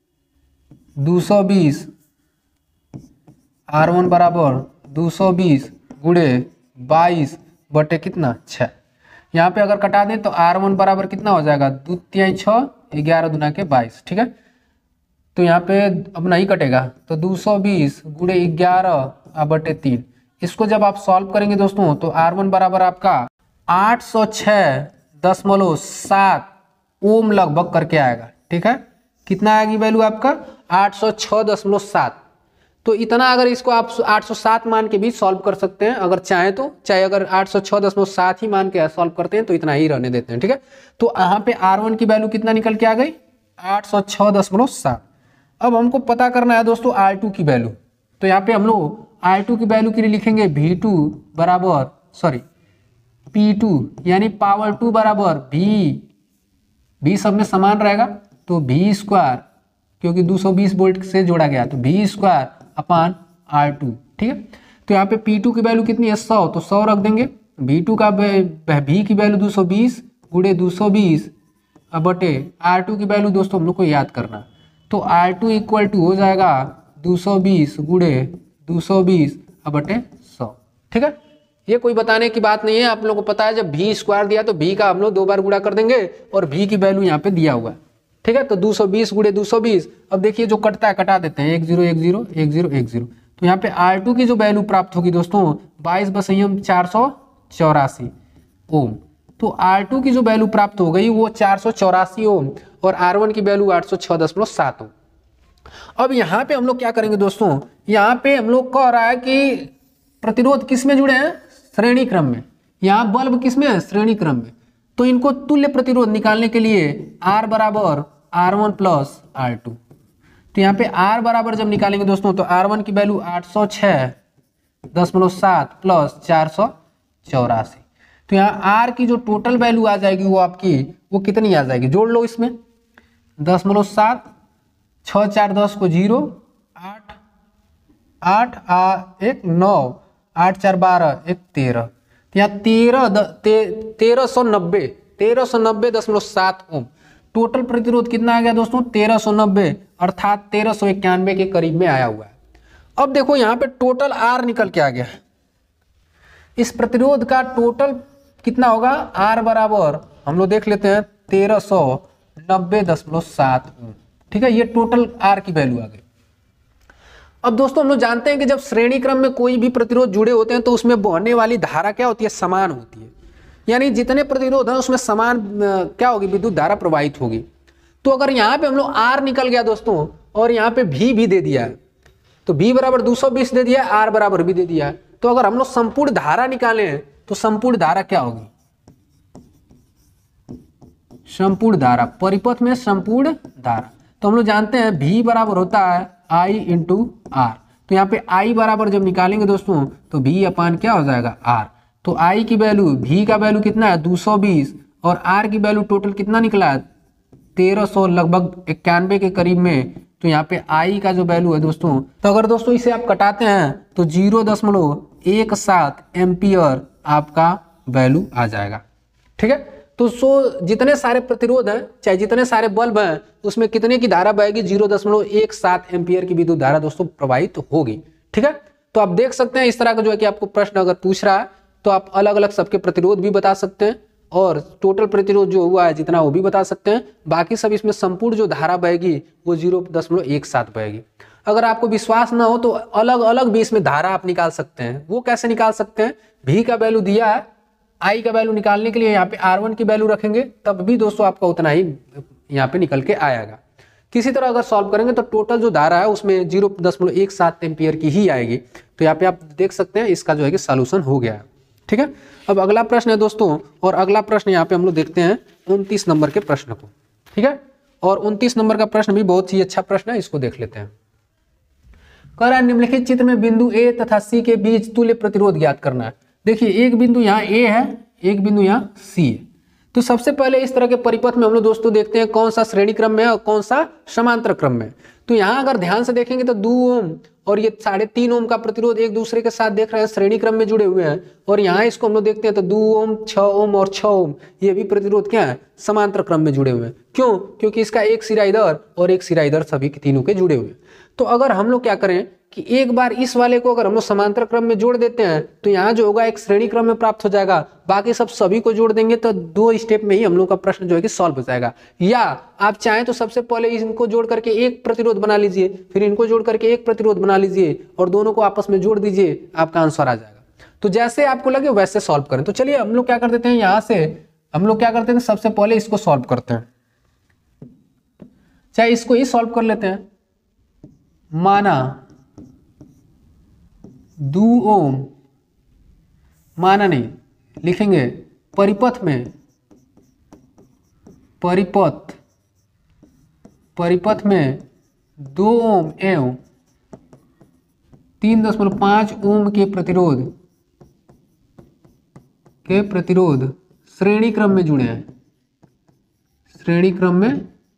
Speaker 1: 220, R1 बराबर 220 गुणे 22 बटे कितना 6। यहाँ पे अगर कटा दें तो R1 बराबर कितना हो जाएगा, 2 तिहाई 6, 11 दूना के 22, ठीक है। तो यहाँ पे अब नहीं कटेगा तो 220 गुणे 11 बटे 3। इसको जब आप सॉल्व करेंगे दोस्तों तो R1 बराबर आपका 806.7 ओम लगभग करके आएगा, ठीक है। कितना आएगी वैल्यू आपका 806.7। तो इतना अगर इसको आप 807 मान के भी सॉल्व कर सकते हैं अगर चाहे तो, चाहे अगर 806.7 ही मान के सॉल्व करते हैं तो इतना ही रहने देते हैं, ठीक है। तो यहाँ पे R1 की वैल्यू कितना निकल के आ गई 806.7। अब हमको पता करना है दोस्तों R2 की वैल्यू। तो यहाँ पे हम लोग R2 की वैल्यू के लिए लिखेंगे V2 बराबर P2 यानी पावर 2 बराबर V सब में समान रहेगा तो V स्क्वायर, क्योंकि 220 वोल्ट से जोड़ा गया तो V स्क्वायर अपान R2, ठीक है। तो यहाँ पे P2 की वैल्यू कितनी है 100, तो 100 रख देंगे। V2 का V की वैल्यू 220 गुणे 220 बटे R2 की वैल्यू दोस्तों हम लोग को याद करना, तो R2 इक्वल टू हो जाएगा 220 गुणे 220 बटे 100, ठीक है। ये कोई बताने की बात नहीं है, आप लोगों को पता है जब V स्क्वायर दिया तो V का हम लोग 2 बार गुणा कर देंगे और V की वैल्यू यहाँ पे दिया हुआ है, ठीक है। तो 220 गुणे 220, अब देखिए जो कटता है कटा देते हैं 1 0 1 0 1 0 1 0। तो यहाँ पे R2 की जो वैल्यू प्राप्त होगी दोस्तों 22/484 ओम। तो R2 की जो वैल्यू प्राप्त हो गई वो 484 ओम और R1 की वैल्यू 806.7 ओम। अब यहाँ पे हम लोग क्या करेंगे दोस्तों, यहाँ पे हम लोग कह रहा है कि प्रतिरोध किस में जुड़े हैं, श्रेणी क्रम में। यहाँ बल्ब किस में है, श्रेणी क्रम में। तो इनको तुल्य प्रतिरोध निकालने के लिए R बराबर R1 प्लस R2। तो यहाँ पे R बराबर जब निकालेंगे दोस्तों तो R1 की वैल्यू 806.7 प्लस 484। तो यहाँ R की जो टोटल वैल्यू आ जाएगी वो आपकी वो कितनी आ जाएगी, जोड़ लो इसमें 10.7, 6 4 10 को 0, 8 8 1 9, 8 4 12 1 13। यहाँ 1390.7 ओम। टोटल प्रतिरोध कितना आ गया दोस्तों 1390, अर्थात 1391 के करीब में आया हुआ है। अब देखो यहाँ पे टोटल R निकल के आ गया। इस प्रतिरोध का टोटल कितना होगा, R बराबर हम लोग देख लेते हैं 1390.7 ओम, ठीक है। ये टोटल R की वैल्यू आ गई। अब दोस्तों हम लोग जानते हैं कि जब श्रेणी क्रम में कोई भी प्रतिरोध जुड़े होते हैं तो उसमें बहने वाली धारा क्या होती है, समान होती है। यानी जितने प्रतिरोध हैं उसमें समान क्या होगी, विद्युत धारा प्रवाहित होगी। तो अगर यहाँ पे हम लोग R निकल गया दोस्तों और यहाँ पे V भी दे दिया है, तो V बराबर 220 दे दिया है, R बराबर भी दे दिया है। तो अगर हम लोग संपूर्ण धारा निकालें तो संपूर्ण धारा क्या होगी, संपूर्ण धारा, परिपथ में संपूर्ण धारा। तो हम लोग जानते हैं V बराबर होता है I इंटू R। तो यहाँ पे I बराबर जब निकालेंगे दोस्तों तो V अपान क्या हो जाएगा R। तो I की वैल्यू, V का वैल्यू कितना है 220 और R की वैल्यू टोटल कितना निकला है 1300, लगभग 91 के करीब में। तो यहाँ पे I का जो वैल्यू है दोस्तों, तो अगर दोस्तों इसे आप कटाते हैं तो 0.17 एम्पियर आपका वैल्यू आ जाएगा, ठीक है। तो जितने सारे प्रतिरोध हैं, चाहे जितने सारे बल्ब हैं, उसमें कितने की धारा बहेगी, 0.17 एम्पियर की विद्युत धारा दोस्तों प्रवाहित होगी, ठीक है। तो आप देख सकते हैं इस तरह का जो है कि आपको प्रश्न अगर पूछ रहा है तो आप अलग अलग सबके प्रतिरोध भी बता सकते हैं और टोटल प्रतिरोध जो हुआ है जितना वो भी बता सकते हैं। बाकी सब इसमें संपूर्ण जो धारा बहेगी वो 0.17 बहेगी। अगर आपको विश्वास ना हो तो अलग अलग भी इसमें धारा आप निकाल सकते हैं। वो कैसे निकाल सकते हैं, V का वैल्यू दिया है, I का वैल्यू निकालने के लिए यहाँ पे R1 की वैल्यू रखेंगे, तब भी दोस्तों आपका उतना ही यहाँ पे निकल के आएगा। किसी तरह अगर सॉल्व करेंगे तो टोटल जो धारा है उसमें 0.17 एम्पियर की ही आएगी। तो यहाँ पे आप देख सकते हैं इसका जो है कि सॉल्यूशन हो गया है, ठीक है। अब अगला प्रश्न है दोस्तों, और अगला प्रश्न यहाँ पे हम लोग देखते हैं 29 नंबर के प्रश्न को, ठीक है। और 29 नंबर का प्रश्न भी बहुत ही अच्छा प्रश्न है, इसको देख लेते हैं। कह रहा है निम्नलिखित चित्र में बिंदु A तथा C के बीच तुल्य प्रतिरोध ज्ञात करना है। देखिए एक बिंदु यहाँ A है, एक बिंदु यहाँ C है। तो सबसे पहले इस तरह के परिपथ में हम लोग दोस्तों देखते हैं कौन सा श्रेणी क्रम में है और कौन सा समांतर क्रम में। तो यहाँ अगर ध्यान से देखेंगे तो 2 ओम और ये 3.5 ओम का प्रतिरोध एक दूसरे के साथ देख रहे हैं श्रेणी क्रम में जुड़े हुए हैं। और यहाँ इसको हम लोग देखते हैं तो 2 ओम, 6 ओम और 6 ओम ये भी प्रतिरोध क्या है, समांतर क्रम में जुड़े हुए हैं। क्यों? क्योंकि इसका एक सिरा इधर और एक सिरा इधर, सभी के तीनों के जुड़े हुए हैं। तो अगर हम लोग क्या करें कि एक बार इस वाले को अगर हम लोग समांतर क्रम में जोड़ देते हैं तो यहाँ जो होगा एक श्रेणी क्रम में प्राप्त हो जाएगा, बाकी सभी को जोड़ देंगे तो 2 स्टेप में ही हम लोग का प्रश्न जो है कि सॉल्व हो जाएगा। या आप चाहें तो सबसे पहले इनको जोड़ करके एक प्रतिरोध बना लीजिए, फिर इनको जोड़ करके एक प्रतिरोध बना लीजिए और दोनों को आपस में जोड़ दीजिए, आपका आंसर आ जाएगा। तो जैसे आपको लगे वैसे सॉल्व करें। तो चलिए हम लोग क्या कर देते हैं, यहाँ से हम लोग क्या करते हैं, सबसे पहले इसको सॉल्व करते हैं, चाहे इसको ही सॉल्व कर लेते हैं। माना 2 ओम, माना नहीं लिखेंगे, परिपथ में 2 ओम एवं 3.5 ओम के प्रतिरोध श्रेणी क्रम में जुड़े हैं, श्रेणी क्रम में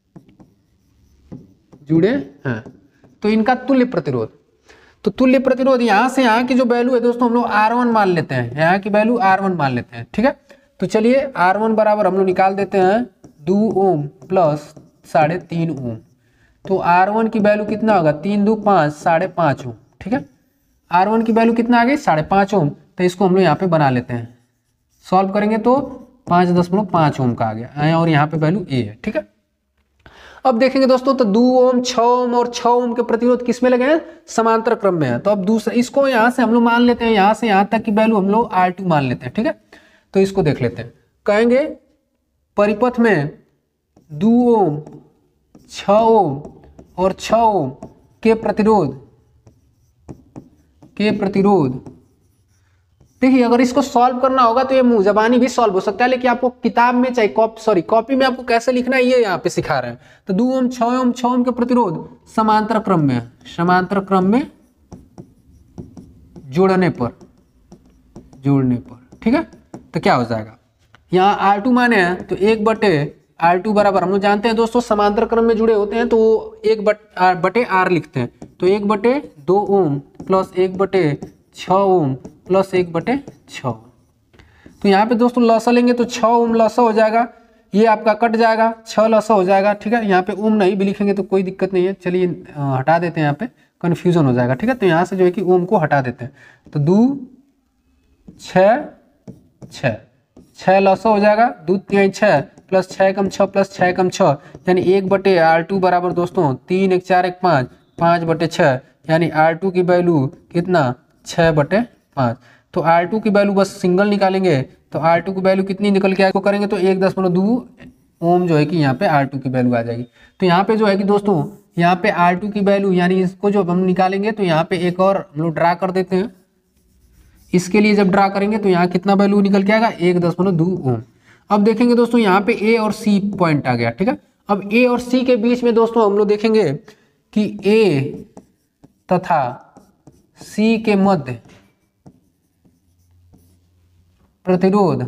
Speaker 1: जुड़े हैं। तो इनका तुल्य प्रतिरोध, तो तुल्य प्रतिरोध यहाँ से यहाँ की जो वैल्यू है दोस्तों हम लोग R1 मान लेते हैं, यहाँ की वैल्यू R1 मान लेते हैं, ठीक है। तो चलिए R1 बराबर हम लोग निकाल देते हैं 2 ओम प्लस 3.5 ओम। तो R1 की वैल्यू कितना होगा, 3 2 5, 5.5 ओम, ठीक है। R1 की वैल्यू कितना आ गई, 5.5 ओम। तो इसको हम लोग यहाँ पे बना लेते हैं, सॉल्व करेंगे तो 5.5 ओम का आ गया और यहाँ पे वैल्यू A है, ठीक है। अब देखेंगे दोस्तों तो 2 ओम, 6 ओम और 6 ओम के प्रतिरोध किस में लगे हैं, समांतर क्रम में है। तो अब दूसरा इसको यहाँ से हम लोग मान लेते हैं, यहाँ से यहाँ तक की वैल्यू हम लोग R2 मान लेते हैं, ठीक है। तो इसको देख लेते हैं, कहेंगे परिपथ में 2 ओम, 6 ओम और 6 ओम के प्रतिरोध देखिए अगर इसको सॉल्व करना होगा तो ये मुंह जबानी भी सॉल्व हो सकता है, लेकिन आपको किताब में चाहे कॉपी में आपको कैसे लिखना है ये यहाँ पे सिखा रहे हैं। तो 2 ओम, 6 ओम, 6 ओम के प्रतिरोध समांतर क्रम में है, समांतर क्रम में जोड़ने पर, ठीक है। तो क्या हो जाएगा, यहाँ R2 माने हैं तो 1/R2 बराबर हम लोग जानते हैं दोस्तों समांतर क्रम में जुड़े होते हैं तो 1/R लिखते हैं। तो 1/2 ओम प्लस 1/6 ओम प्लस 1/6। तो यहाँ पे दोस्तों लसा लेंगे तो 6 ओम लसा हो जाएगा, ये आपका कट जाएगा, 6 लसा हो जाएगा, ठीक है। यहाँ पे ओम नहीं भी लिखेंगे तो कोई दिक्कत नहीं है, चलिए हटा देते हैं, यहाँ पे कन्फ्यूजन हो जाएगा, ठीक है। तो यहाँ से जो है कि ओम को हटा देते हैं। तो 2 6 लसा हो जाएगा, 2 3 6 प्लस 6 कम 6 प्लस 6 कम 6 यानी 1/R2 बराबर दोस्तों 3 1 4 1 5, 5/6 यानी R2 की वैल्यू कितना, 6/5। तो R2 की वैल्यू बस सिंगल निकालेंगे तो R2 की वैल्यू कितनी निकल के आएगी, करेंगे तो 1.2 ओम जो है कि यहाँ पे R2 की वैल्यू आ जाएगी। तो यहाँ पे जो है कि दोस्तों यहाँ पे R2 की वैल्यू यानी इसको जो हम निकालेंगे तो यहाँ पे एक और हम लोग ड्रा कर देते हैं। इसके लिए जब ड्रा करेंगे तो यहाँ कितना वैल्यू निकल के आएगा, 1.2 ओम। अब देखेंगे दोस्तों यहाँ पे A और C पॉइंट आ गया, ठीक है। अब A और C के बीच में दोस्तों हम लोग देखेंगे कि A तथा C के मध्य प्रतिरोध,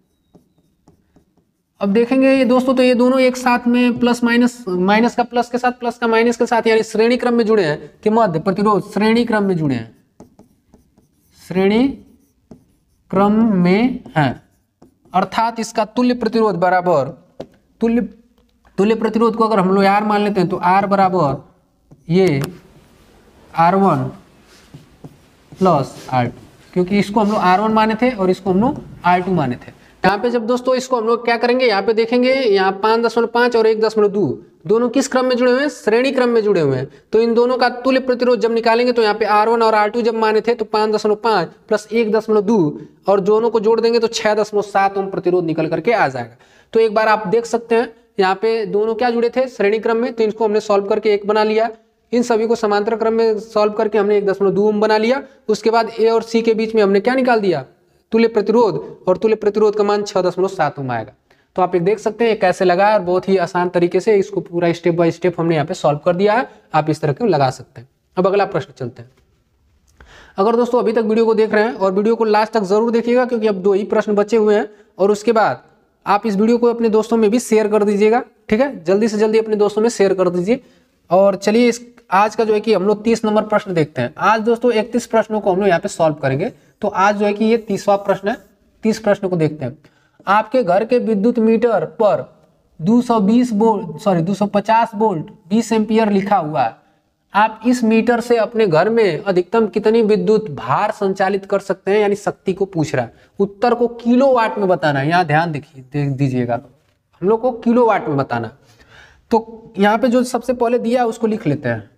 Speaker 1: अब देखेंगे ये दोस्तों तो ये दोनों एक साथ में प्लस माइनस का प्लस के साथ, प्लस का माइनस के साथ यानी श्रेणी क्रम में जुड़े हैं कि मध्य प्रतिरोध श्रेणी क्रम में जुड़े हैं, श्रेणी क्रम में है, अर्थात इसका तुल्य प्रतिरोध बराबर तुल्य प्रतिरोध को अगर हम लोग R मान लेते हैं तो R बराबर ये R1 प्लस R2, क्योंकि इसको हम लोग R1 माने थे और इसको हम लोग R2 माने थे। यहाँ पे जब दोस्तों इसको हम लोग क्या करेंगे, यहाँ पे देखेंगे यहाँ 5.5 और 1.2 दोनों किस क्रम में जुड़े हुए हैं, श्रेणी क्रम में जुड़े हुए हैं। तो इन दोनों का तुल्य प्रतिरोध जब निकालेंगे तो यहाँ पे R1 और R2 जब माने थे तो 5.5 प्लस 1.2 और दोनों को जोड़ देंगे तो 6.7 ओम प्रतिरोध निकल करके आ जाएगा। तो एक बार आप देख सकते हैं यहाँ पे दोनों क्या जुड़े थे, श्रेणी क्रम में, तो इनको हमने सॉल्व करके एक बना लिया। इन सभी को समांतर क्रम में सॉल्व करके हमने 1.2 ओम बना लिया। उसके बाद A और C के बीच में हमने क्या निकाल दिया, तुल्य प्रतिरोध, और तुल्य प्रतिरोध का मान 6.7 ओम आएगा। तो आप एक देख सकते हैं कैसे लगा, और बहुत ही आसान तरीके से इसको पूरा स्टेप बाय स्टेप हमने यहाँ पे सॉल्व कर दिया है। आप इस तरह के लगा सकते हैं। अब अगला प्रश्न चलते हैं। अगर दोस्तों अभी तक वीडियो को देख रहे हैं और वीडियो को लास्ट तक जरूर देखिएगा, क्योंकि अब 2 ही प्रश्न बचे हुए हैं, और उसके बाद आप इस वीडियो को अपने दोस्तों में भी शेयर कर दीजिएगा, ठीक है। जल्दी से जल्दी अपने दोस्तों में शेयर कर दीजिए। और चलिए इस आज का जो है कि हम लोग 30 नंबर प्रश्न देखते हैं। आज दोस्तों 31 प्रश्नों को हम लोग यहाँ पे सॉल्व करेंगे। तो आज जो है कि ये 30वां प्रश्न है। 30 प्रश्न को देखते हैं। आपके घर के विद्युत मीटर पर 250 वोल्ट 20 एम्पियर लिखा हुआ है। आप इस मीटर से अपने घर में अधिकतम कितनी विद्युत भार संचालित कर सकते हैं, यानी शक्ति को पूछ रहा है। उत्तर को किलोवाट में बताना है। यहाँ ध्यान दीजिएगा, हम लोग को किलोवाट में बताना। तो यहाँ पे जो सबसे पहले दिया है उसको लिख लेते हैं।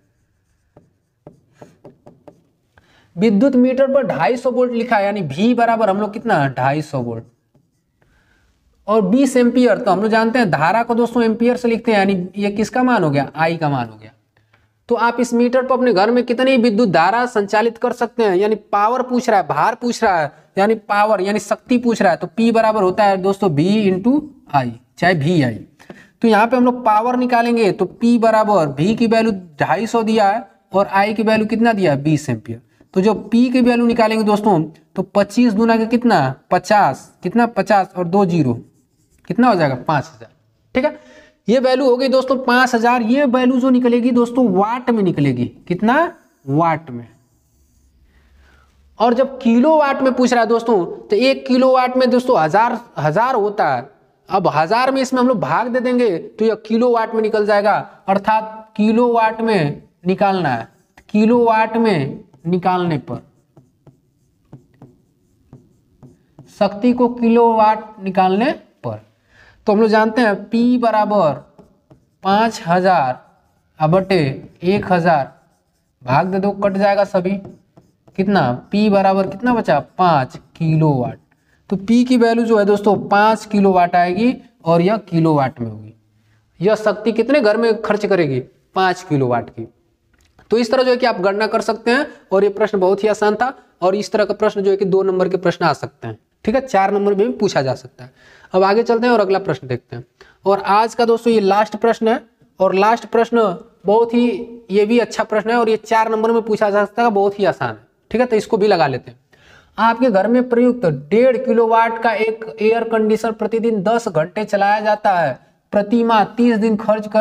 Speaker 1: विद्युत मीटर पर 250 वोल्ट लिखा है, यानी V बराबर हम लोग कितना 250 वोल्ट और 20 एम्पियर। तो हम लोग जानते हैं धारा को दोस्तों एम्पियर से लिखते हैं, यानी ये किसका मान हो गया, I का मान हो गया। तो आप इस मीटर पर अपने घर में कितनी विद्युत धारा संचालित कर सकते हैं, यानी पावर पूछ रहा है, भार पूछ रहा है, यानी पावर यानी शक्ति पूछ रहा है। तो P बराबर होता है दोस्तों V इंटू I, चाहे VI। तो यहाँ पे हम लोग पावर निकालेंगे तो P बराबर V की वैल्यू 250 दिया है और I की वैल्यू कितना दिया है 20 एम्पियर। तो जो P की वैल्यू निकालेंगे दोस्तों तो 25 दूना के कितना 50, कितना 50 और 2 जीरो कितना हो जाएगा 5000। ठीक है, ये वैल्यू हो गई दोस्तों 5000। ये वैल्यू जो निकलेगी दोस्तों वाट में निकलेगी, कितना वाट में। और जब किलोवाट में पूछ रहा है दोस्तों तो 1 किलोवाट में दोस्तों हजार होता है। अब 1000 में इसमें हम लोग भाग दे देंगे तो यह किलोवाट में निकल जाएगा, अर्थात किलोवाट में निकालना है। किलोवाट में निकालने पर शक्ति को किलोवाट निकालने पर तो हम लोग जानते हैं P बराबर 5000 बटे 1000 भाग दे दो, कट जाएगा सभी। कितना P बराबर कितना बचा 5 किलोवाट। तो P की वैल्यू जो है दोस्तों 5 किलोवाट आएगी और यह किलोवाट में होगी। यह शक्ति कितने घर में खर्च करेगी 5 किलोवाट की। तो इस तरह जो है कि आप गणना कर सकते हैं और ये प्रश्न बहुत ही आसान था। और इस तरह का प्रश्न जो है कि 2 नंबर के प्रश्न आ सकते हैं। ठीक है, 4 नंबर में भी पूछा जा सकता है। अब आगे चलते हैं और अगला प्रश्न देखते हैं। और आज का दोस्तों ये लास्ट प्रश्न है और लास्ट प्रश्न बहुत ही ये भी अच्छा प्रश्न है और ये 4 नंबर में पूछा जा सकता है, बहुत ही आसान है। ठीक है, तो इसको भी लगा लेते हैं। आपके घर में प्रयुक्त 1.5 किलोवाट का एक एयर कंडीशनर प्रतिदिन 10 घंटे चलाया जाता है। प्रति माह 30 दिन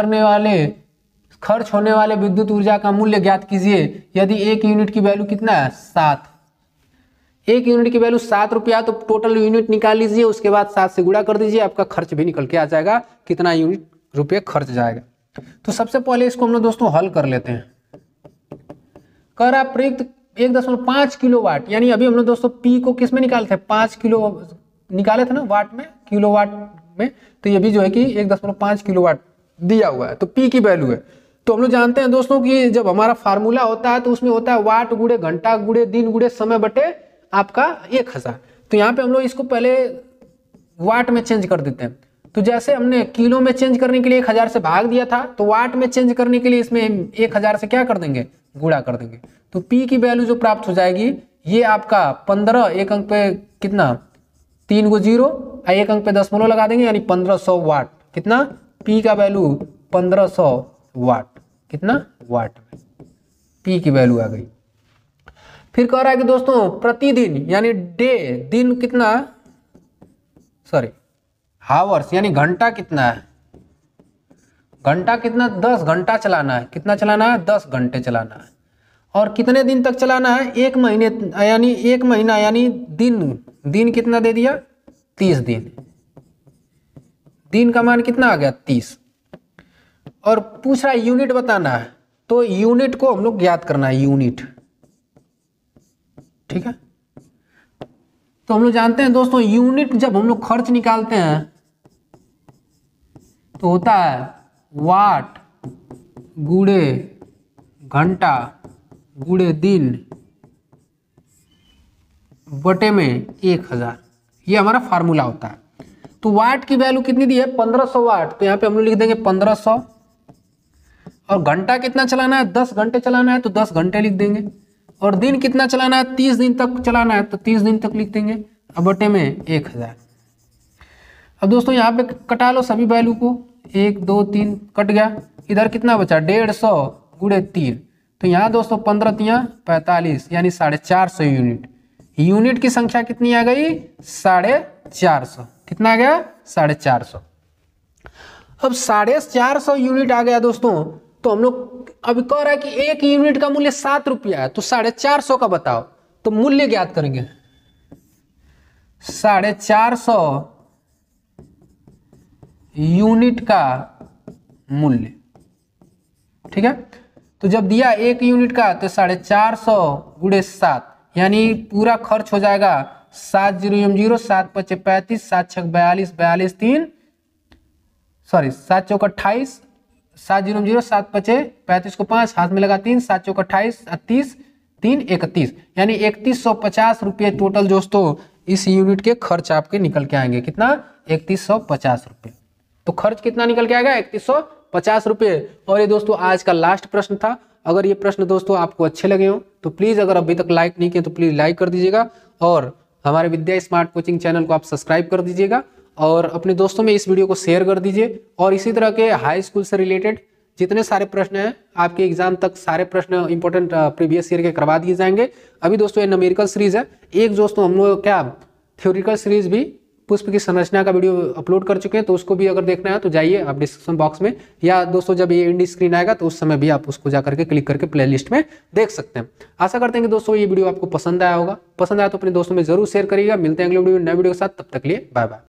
Speaker 1: खर्च होने वाले विद्युत ऊर्जा का मूल्य ज्ञात कीजिए। यदि 1 यूनिट की वैल्यू कितना है 7, 1 यूनिट की वैल्यू 7 रुपया, तो टोटल यूनिट निकाल लीजिए, उसके बाद 7 से गुणा कर दीजिए, आपका खर्च भी निकल के आ जाएगा कितना यूनिट रुपये खर्च जाएगा। तो सबसे पहले इसको हम लोग दोस्तों हल कर लेते हैं। कर आप प्रयुक्त 1.5 किलोवाट, यानी अभी हम लोग दोस्तों P को किस में निकाले थे 5 किलो निकाले थे ना वाट में, किलोवाट में। तो ये भी जो है कि 1.5 किलोवाट दिया हुआ है, तो P की वैल्यू है। तो हम लोग जानते हैं दोस्तों कि जब हमारा फार्मूला होता है तो उसमें होता है वाट गुणे घंटा गुणे दिन गुणे समय बटे आपका 1000। तो यहाँ पे हम लोग इसको पहले वाट में चेंज कर देते हैं। तो जैसे हमने किलो में चेंज करने के लिए 1000 से भाग दिया था, तो वाट में चेंज करने के लिए इसमें 1000 से क्या कर देंगे गुणा कर देंगे। तो P की वैल्यू जो प्राप्त हो जाएगी ये आपका 15, एक अंक पे कितना 3 गो 0, एक अंक पे दशमलव लगा देंगे, यानी 1500 वाट। कितना P का वैल्यू 1500 वाट, कितना वाट में P की वैल्यू आ गई। फिर कह रहा है कि दोस्तों प्रतिदिन यानी दिन कितना हावर्स यानी घंटा कितना है, घंटा कितना 10 घंटा चलाना है। कितना चलाना है 10 घंटे चलाना है। और कितने दिन तक चलाना है 1 महीने, यानी 1 महीना, यानी दिन कितना दे दिया 30 दिन। दिन का मान कितना आ गया 30। और पूछ रहा है यूनिट बताना है, तो यूनिट को हम लोग ज्ञात करना है, यूनिट। ठीक है, तो हम लोग जानते हैं दोस्तों यूनिट जब हम लोग खर्च निकालते हैं तो होता है वाट गुणे घंटा गुणे दिन बटे में 1000। ये हमारा फार्मूला होता है। तो वाट की वैल्यू कितनी दी है 1500 वाट, तो यहाँ पे हम लोग लिख देंगे 1500। और घंटा कितना चलाना है 10 घंटे चलाना है, तो 10 घंटे लिख देंगे। और दिन कितना चलाना है 30 दिन तक चलाना है, तो 30 दिन तक लिख देंगे। अब बटे में 1000। अब दोस्तों यहाँ पे कटा लो सभी वैल्यू को, 1 2 3 कट गया। इधर कितना बचा 150 गुणे 3, तो यहाँ दोस्तों 15 3 45, यानी 450 यूनिट। यूनिट की संख्या कितनी आ गई 450। कितना आ गया 450। अब 450 यूनिट आ गया दोस्तों, तो हम लोग अभी कह रहा है कि 1 यूनिट का मूल्य 7 रुपया है, तो 450 का बताओ। तो मूल्य ज्ञात करेंगे, 450 यूनिट का मूल्य, ठीक है। तो जब दिया 1 यूनिट का तो 450 गुणे 7, यानी पूरा खर्च हो जाएगा 7 0 0 7 5 35 7 6 42 42 3 सॉरी 7 चौक 28 7 0 0 7 5 35 को 5 हाथ में लगा 3 7 चौक 28 30 3 31, यानी 3150 रुपये टोटल दोस्तों इस यूनिट के खर्च आपके निकल के आएंगे। कितना? 3150 रुपये। तो खर्च कितना निकल के आएगा? 3150 रुपये। और ये दोस्तों आज का लास्ट प्रश्न था। अगर ये प्रश्न दोस्तों आपको अच्छे लगे हो तो प्लीज़, अगर अभी तक लाइक नहीं किए तो प्लीज़ लाइक कर दीजिएगा, और हमारे विद्या स्मार्ट कोचिंग चैनल को आप सब्सक्राइब कर दीजिएगा, और अपने दोस्तों में इस वीडियो को शेयर कर दीजिए। और इसी तरह के हाई स्कूल से रिलेटेड जितने सारे प्रश्न हैं आपके एग्जाम तक, सारे प्रश्न इंपॉर्टेंट प्रीवियस ईयर के करवा दिए जाएंगे। अभी दोस्तों ये न्यूमेरिकल सीरीज है। एक दोस्तों हम लोग क्या थ्योरिटिकल सीरीज भी पुष्प की संरचना का वीडियो अपलोड कर चुके हैं, तो उसको भी अगर देखना है तो जाइए आप डिस्क्रिप्शन बॉक्स में, या दोस्तों जब ये एंड स्क्रीन आएगा तो उस समय भी आप उसको जाकर के क्लिक करके प्लेलिस्ट में देख सकते हैं। आशा करते हैं कि दोस्तों ये वीडियो आपको पसंद आया होगा। पसंद आया तो अपने दोस्तों में जरूर शेयर करिएगा। मिलते हैं अगले वीडियो में नए वीडियो के साथ, तब तक के लिए बाय बाय।